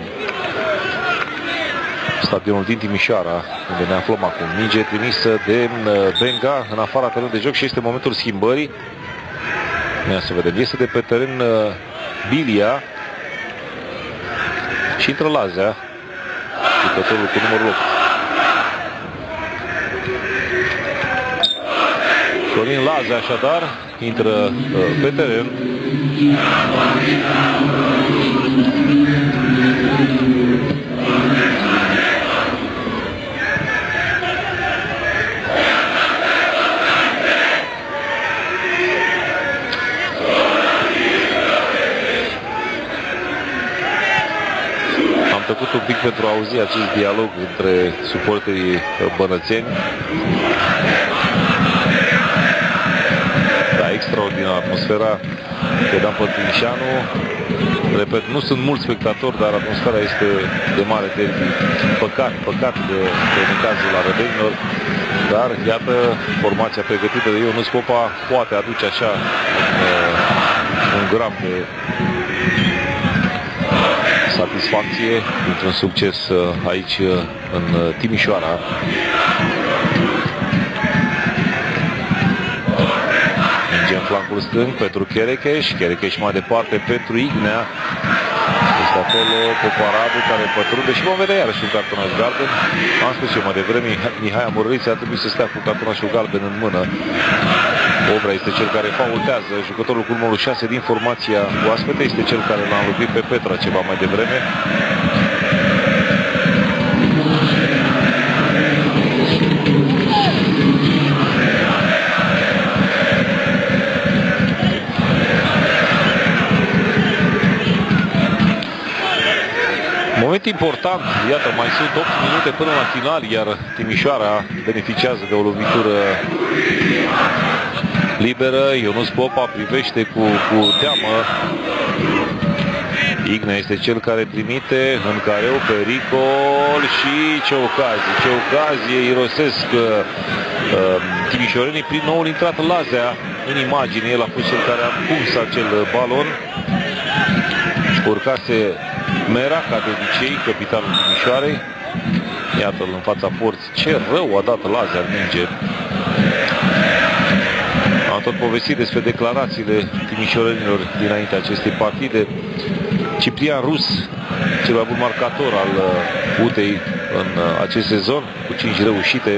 stadionul din Timișoara, unde ne aflăm acum. Minge trimisă de uh, Benga în afara terenului de joc și este momentul schimbării. Ia să vedem. Este de pe teren uh, Bilia și intră Lazea, jucătorul cu numărul opt. Sorin Lazea, așadar, intră uh, pe teren. Am tăcut un pic pentru a auzi acest dialog între suporterii bănățeni. Da, extraordinar atmosfera pe Dan Păltinișanu. Repet, nu sunt mulți spectatori, dar atmosfera este de mare derby. Păcat, păcat de, de necazul la Rădenilor. Dar iată, formația pregătită de Ionuț Popa poate aduce așa un, un gram de satisfacție într-un succes aici în Timișoara. Minge în flancul stâng pentru Cherecheș. Cherecheș mai departe pentru Ignea. Este acolo Poparadu care pătrunde și vom vedea iarăși un cartonaș galben. Am spus eu mai devreme, Mihai Amorăriță ar trebui să stea cu cartonașul galben în mână. Obra este cel care faultează. Jucătorul cu numărul șase din formația oaspete este cel care l-a înlocuit pe Petra ceva mai devreme. Moment important, iată, mai sunt opt minute până la final, iar Timișoara beneficiază de o lovitură liberă. Ionuț Popa privește cu, cu teamă Ignea este cel care trimite în careu, pericol și ce ocazie, ce ocazie irosesc uh, uh, timișorenii prin noul intrat Lazea în imagine. El a fost cel care a pus acel balon. Urcase Mera, ca de obicei, capitanul Timișoarei. Iată-l în fața porții. Ce rău a dat Lazea în minge. Am tot povestit despre declarațiile timișorenilor dinaintea acestei partide. Ciprian Rus, cel mai bun marcator al U T I în acest sezon, cu cinci reușite,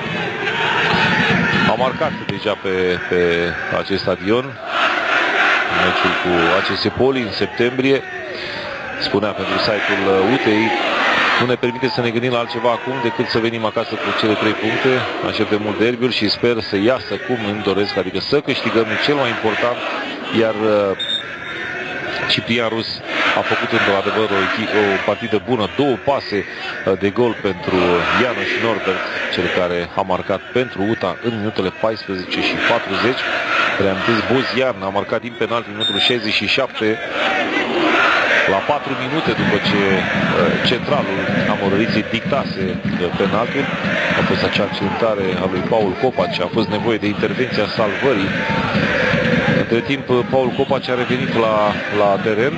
a marcat deja pe, pe acest stadion în meciul cu A C S Poli în septembrie. Spunea pentru site-ul U T I: nu ne permite să ne gândim la altceva acum decât să venim acasă cu cele trei puncte. Așteptăm mult derbiul și sper să iasă cum îmi doresc, adică să câștigăm, cel mai important. Iar Ciprian Rus a făcut într-adevăr o, o partidă bună, două pase de gol pentru Ianoș Norbert, cel care a marcat pentru U T A în minutele paisprezece și patruzeci. Reamintesc, Bozian a marcat din penalti în minutul șaizeci și șapte, la patru minute după ce centralul Amorăriței dictase penaltul. A fost acea accentare a lui Paul Copaci, a fost nevoie de intervenția salvării. Între timp, Paul Copaci a revenit la, la teren,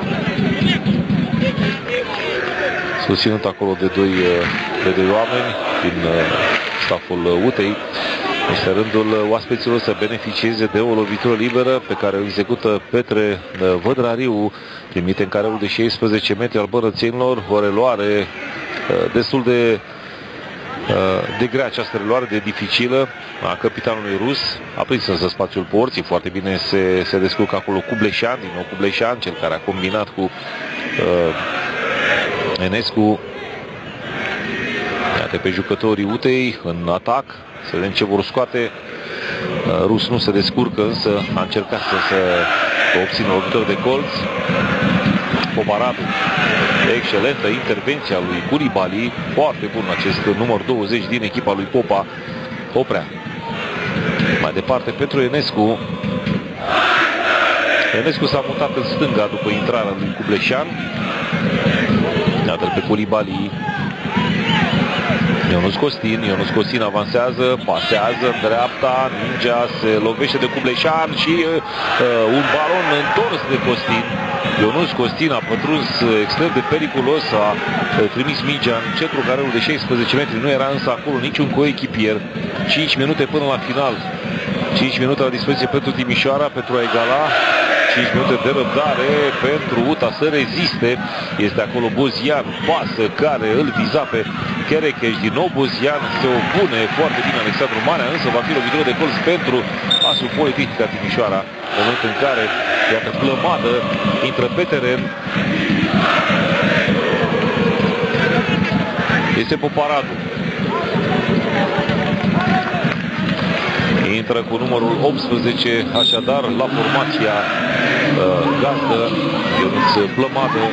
susținut acolo de doi, de doi oameni din staful U T I. Este rândul oaspeților să beneficieze de o lovitură liberă pe care o execută Petre Vădrariu, trimite în careul de șaisprezece metri al bănățenilor. O reluare destul de, de grea, această reluare, de dificilă a capitanului Rus. A prins însă spațiul porții, foarte bine se, se descurcă acolo cu Bleșan, din nou cu Bleșan, cel care a combinat cu uh, Enescu. Iată pe jucătorii U T I în atac. Să vedem ce vor scoate. Rus nu se descurcă, însă a încercat să se obțină lovitură de colț. Poparadu. Excelentă intervenția lui Curibali. Foarte bun acest număr douăzeci din echipa lui Popa. Oprea. Mai departe pentru Enescu. Enescu s-a mutat în stânga după intrarea lui Cubleșan. Iată-l pe Curibali. Ionuț Costin, Ionuț Costin avansează, pasează în dreapta, mingea se lovește de Cubleșan și uh, un balon întors de Costin. Ionuț Costin a pătruns extrem de periculos, a uh, trimis mingea în centrul careului de șaisprezece metri, nu era însă acolo niciun coechipier. cinci minute până la final, cinci minute la dispoziție pentru Timișoara pentru a egala, cinci minute de răbdare pentru U T A să reziste. Este acolo Bozian, pasă care îl viza pe Cherecheș, din nou Bozian, se opune foarte bine Alexandru Manea, însă va fi lovitură de colț pentru Asul Politehnica Timișoara, moment în care, iată, Plămadă intră pe teren. Este Poparadu. Intră cu numărul optsprezece, așadar, la formația uh, gazdă, Ionuț Plămadă,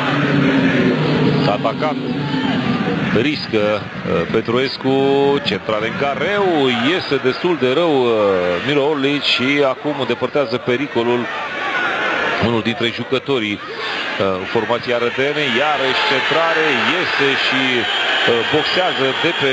atacant. Riscă uh, Petruescu, centrare în careu, iese destul de rău uh, Miro Orlic și acum îndepărtează pericolul unul dintre jucătorii uh, formației arădene, iarăși centrare, iese și uh, boxează de pe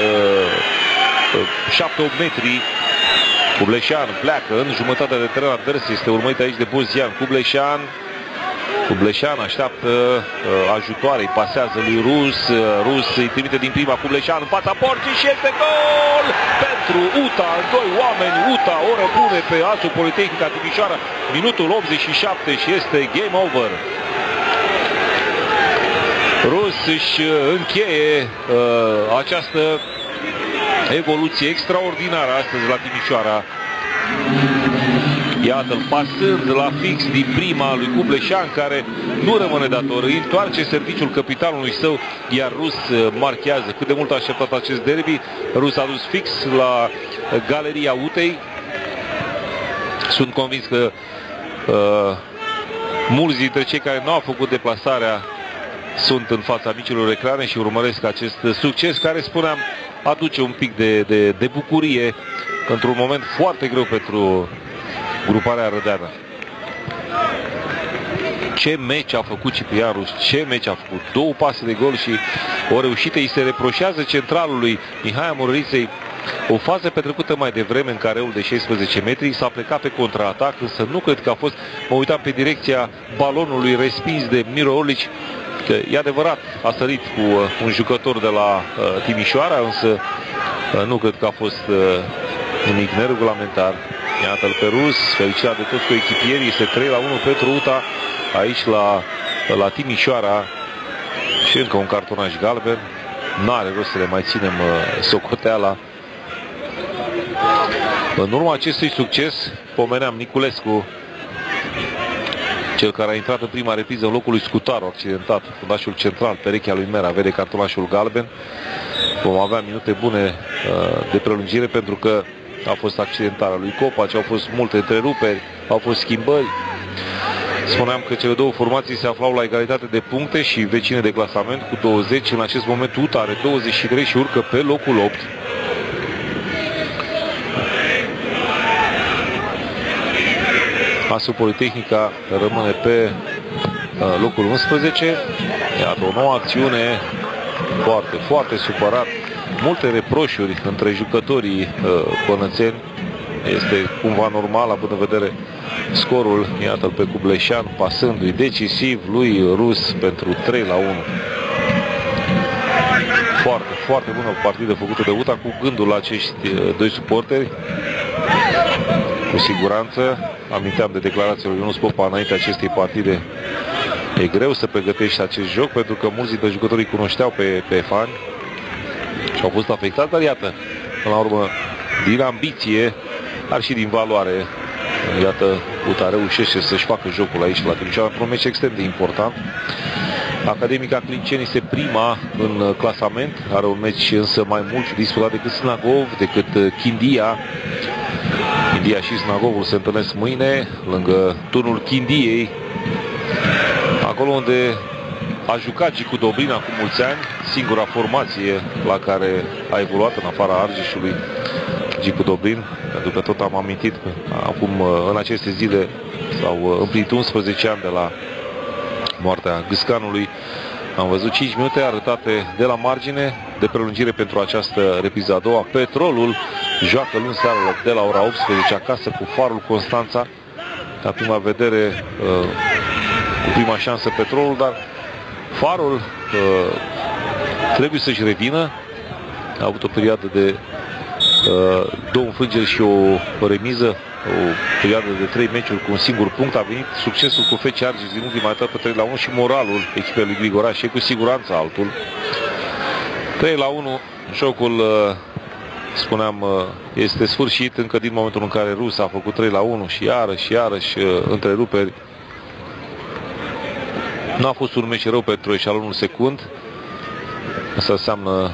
șapte opt metri. Cubleșan pleacă în jumătatea de teren advers, este urmărit aici de Bozian. Cubleșan Cubleșan așteaptă uh, ajutoare, îi pasează lui Rus. uh, Rus îi trimite din prima Cubleșan în fața porții și este gol pentru U T A. Doi oameni, U T A o răpune pe Asul Politehnica Timișoara, minutul optzeci și șapte și este game over. Rus își încheie uh, această evoluție extraordinară astăzi la Timișoara. Iată-l pasând la fix din prima lui Cubleșan, care nu rămâne dator, îi întoarce serviciul capitanului său, iar Rus marchează. Cât de mult a așteptat acest derby, Rus a dus fix la galeria U T I. Sunt convins că uh, mulți dintre cei care nu au făcut deplasarea sunt în fața micilor ecrane și urmăresc acest succes care, spuneam, aduce un pic de, de, de bucurie într-un moment foarte greu pentru gruparea arădeană. Ce meci a făcut Ciprian Rus, ce meci a făcut, două pase de gol și o reușită. Îi se reproșează centralului Mihai Amorăriței o fază petrecută mai devreme în careul de șaisprezece metri, s-a plecat pe contraatac, însă nu cred că a fost, mă uitam pe direcția balonului respins de Miro Orlici, că e adevărat, a sărit cu uh, un jucător de la uh, Timișoara, însă uh, nu cred că a fost uh, nimic neregulamentar. Iată-l pe Rus, felicitat de toți coechipierii, este trei la unu pentru U T A aici la, la Timișoara și încă un cartonaj galben. N-are rost să le mai ținem uh, socoteala. În urma acestui succes, pomeneam Niculescu, cel care a intrat în prima repriză în locul lui Scutaru, accidentat, fundașul central, perechea lui Mera, vede cartonașul galben. Vom avea minute bune uh, de prelungire pentru că a fost accidentarea lui Copaci, au fost multe întreruperi, au fost schimbări. Spuneam că cele două formații se aflau la egalitate de puncte și vecine de clasament cu douăzeci. În acest moment U T A are douăzeci și trei și urcă pe locul opt. Asu Politehnica rămâne pe uh, locul unsprezece. Iată o nouă acțiune, foarte, foarte supărat. Multe reproșuri între jucătorii uh, bănățeni. Este cumva normal, având în vedere scorul. Iată-l pe Cubleșan pasându-i decisiv lui Rus pentru trei la unu. Foarte, foarte bună partidă făcută de U T A, cu gândul la acești uh, doi suporteri. Cu siguranță. Aminteam de declarația lui Ionuț Popa înainte acestei partide. E greu să pregătești acest joc pentru că mulți dintre jucătorii cunoșteau pe, pe fani și au fost afectați, dar iată, până la urmă, din ambiție, dar și din valoare, iată, U T A reușește să-și facă jocul aici la Timișoara, într-un meci extrem de important. Academica Clinceni este prima în clasament, are un meci însă mai mult disputat decât Snagov, decât Chindia. Chindia și Snagovul se întâlnesc mâine, lângă turnul Chindiei, acolo unde a jucat Gicu Dobrin acum mulți ani, singura formație la care a evoluat în afara Argeșului Gicu Dobrin, pentru că tot am amintit că acum în aceste zile s-au împlinit unsprezece ani de la moartea Gâscanului. Am văzut cinci minute arătate de la margine de prelungire pentru această repriză a doua. Petrolul joacă luni seara de la ora optsprezece acasă cu Farul Constanța. La prima vedere cu prima șansă Petrolul, dar Farul trebuie să-și revină. A avut o perioadă de două înfrângeri și o remiză, o perioadă de trei meciuri cu un singur punct. A venit succesul cu F C Argeș din ultima etapă trei la unu și moralul echipei lui Grigoraș e cu siguranță altul. trei la unu, jocul, spuneam, este sfârșit încă din momentul în care Rus a făcut trei la unu și iarăși, iarăși întreruperi. Nu a fost un meci rău pentru eșalonul secund. Asta înseamnă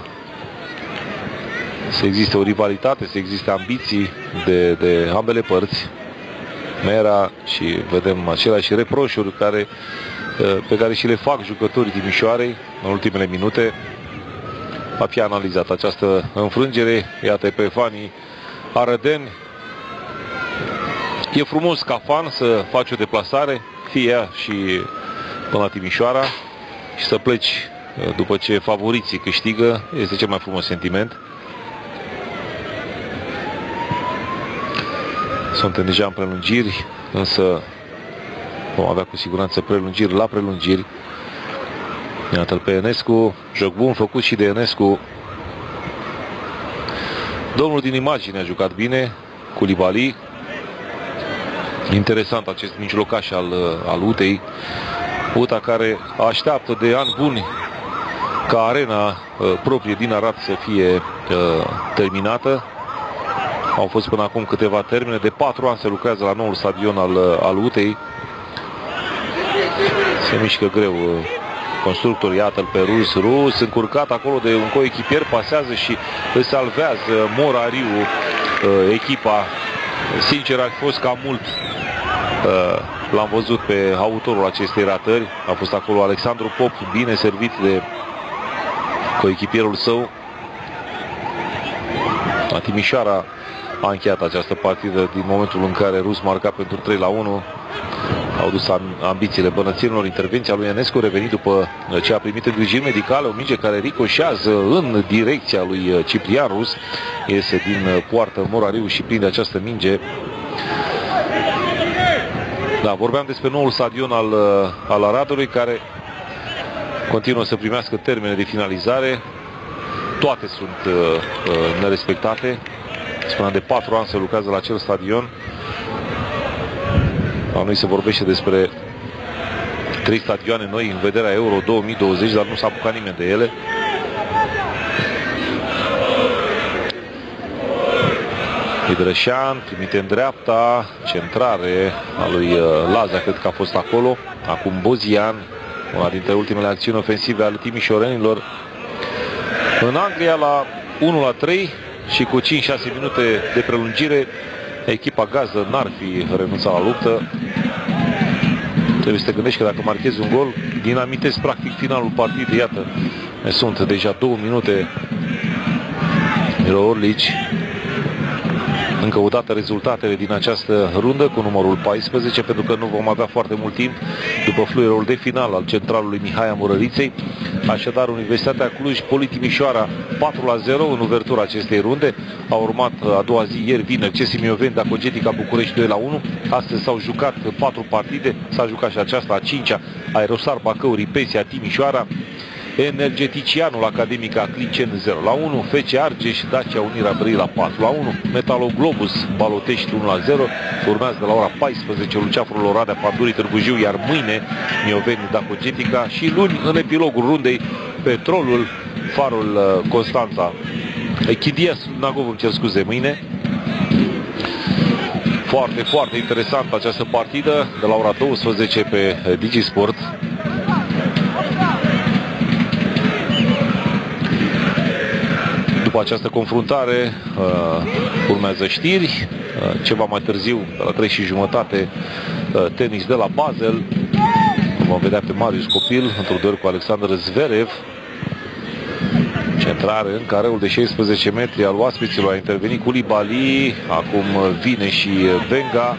să existe o rivalitate, să existe ambiții de, de ambele părți. Mera și vedem aceleași reproșuri care, pe care și le fac jucătorii Timișoarei în ultimele minute. Va fi analizat această înfrângere. Iată pe fanii arădeni. E frumos ca fan să faci o deplasare, fie ea și până la Timișoara, și să pleci după ce favoriții câștigă. Este cel mai frumos sentiment. Suntem deja în prelungiri, însă vom avea cu siguranță prelungiri la prelungiri. Iată-l pe Enescu, joc bun făcut și de Enescu. Domnul din imagine a jucat bine, Culibali. Interesant acest mijlocaș al, al U T A-i. U T A care așteaptă de ani buni ca arena uh, proprie din Arad să fie uh, terminată. Au fost până acum câteva termene. De patru ani se lucrează la noul stadion al, al U T A-i. Se mișcă greu constructorul. Iată-l pe Rus. Rus încurcat acolo de un coechipier, pasează și îl salvează Morariu echipa. Sincer, a fost cam mult. L-am văzut pe autorul acestei ratări. A fost acolo Alexandru Pop, bine servit de coechipierul său. La Timișoara a încheiat această partidă din momentul în care Rus marca pentru trei la unu. au dus ambițiile bănățenilor. Intervenția lui Ionescu, revenit după ce a primit îngrijiri medicale, o minge care ricoșează în direcția lui Ciprian Rus, iese din poartă Morariu și prinde această minge. Da, vorbeam despre noul stadion al, al Aradului, care continuă să primească termene de finalizare. Toate sunt uh, nerespectate. Spuneam, de patru ani se lucrează la acel stadion. La noi se vorbește despre trei stadioane noi în vederea Euro două mii douăzeci, dar nu s-a apucat nimeni de ele. Idrășan trimite în dreapta, centrare a lui Laza, cred că a fost acolo. Acum Bozian, una dintre ultimele acțiuni ofensive ale timișorenilor. În Anglia, la unu la trei și cu cinci șase minute de prelungire, echipa gazdă n-ar fi renunțat la luptă. Trebuie să te gândești că dacă marchezi un gol, dinamitezi practic finalul partidei. Iată, sunt deja două minute. Miro Orlici. Încă o dată rezultatele din această rundă cu numărul paisprezece, pentru că nu vom avea foarte mult timp după fluierul de final al centralului Mihai Amurăriței. Așadar, Universitatea Cluj, Poli Timișoara patru la zero în uvertura acestei runde. A urmat a doua zi, ieri vineri, C S Mioveni, Dacogetica București doi la unu. Astăzi s-au jucat patru partide, s-a jucat și aceasta, a cincea, Aerosar Bacău, Ripesia, Timișoara. Energeticianul Academica Clicen zero la unu, F C Argeș, Dacia Unirea Brăila patru la unu, Metaloglobus Balotești unu la zero, urmează de la ora paisprezece Luceafărul Oradea Pandurii Târgu Jiu, iar mâine Mioveni Dacogetica și luni în epilogul rundei Petrolul Farul Constanța. Chidia Nagov, îmi cer scuze, mâine. Foarte, foarte interesant această partidă de la ora douăsprezece pe Digisport. După această confruntare uh, urmează știri, uh, ceva mai târziu, la trei și jumătate, uh, tenis de la Basel. Vom vedea pe Marius Copil într-un duel cu Alexander Zverev. Centrare în careul de șaisprezece metri al oaspeților, a intervenit Koulibaly, acum vine și Venga.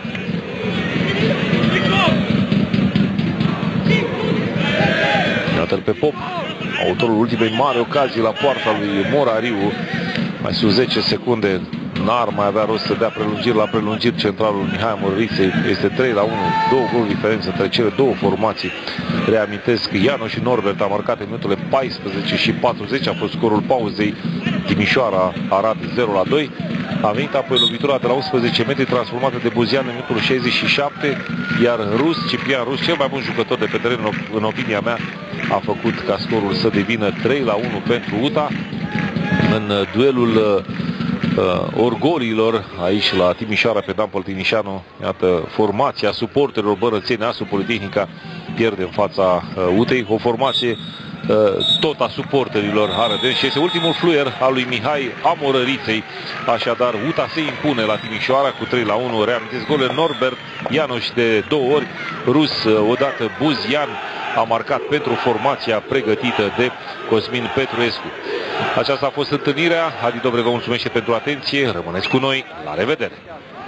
Iată-l pe Pop, autorul ultimei mari ocazii la poarta lui Morariu. Mai sus zece secunde, n-ar mai avea rost să dea prelungiri la prelungiri. Centralul Mihai Amurăriței este trei la unu, două goluri diferență între cele două formații. Reamintesc, Iano și Norbert a marcat în minutele paisprezece și patruzeci, a fost scorul pauzei. Timișoara Arad zero la doi. A venit apoi lovitura de la unsprezece metri transformată de Buzian în minutul șaizeci și șapte, iar Rus, Ciprian Rus, cel mai bun jucător de pe teren, în opinia mea, a făcut ca scorul să devină trei la unu pentru U T A în duelul uh, orgolilor aici la Timișoara pe Dan Păltinișanu. Iată, formația suporterilor bărățeni, Asu Politehnica pierde în fața uh, U T E-i, o formație uh, tot a suporterilor Arădeni și este ultimul fluier al lui Mihai Amorăriței. Așadar, U T A se impune la Timișoara cu trei la unu. Reamintesc golul Norbert Ianoș de două ori, Rus uh, odată, Buzian a marcat pentru formația pregătită de Cosmin Petruescu. Aceasta a fost întâlnirea. Adi Dobre vă mulțumește pentru atenție. Rămâneți cu noi. La revedere!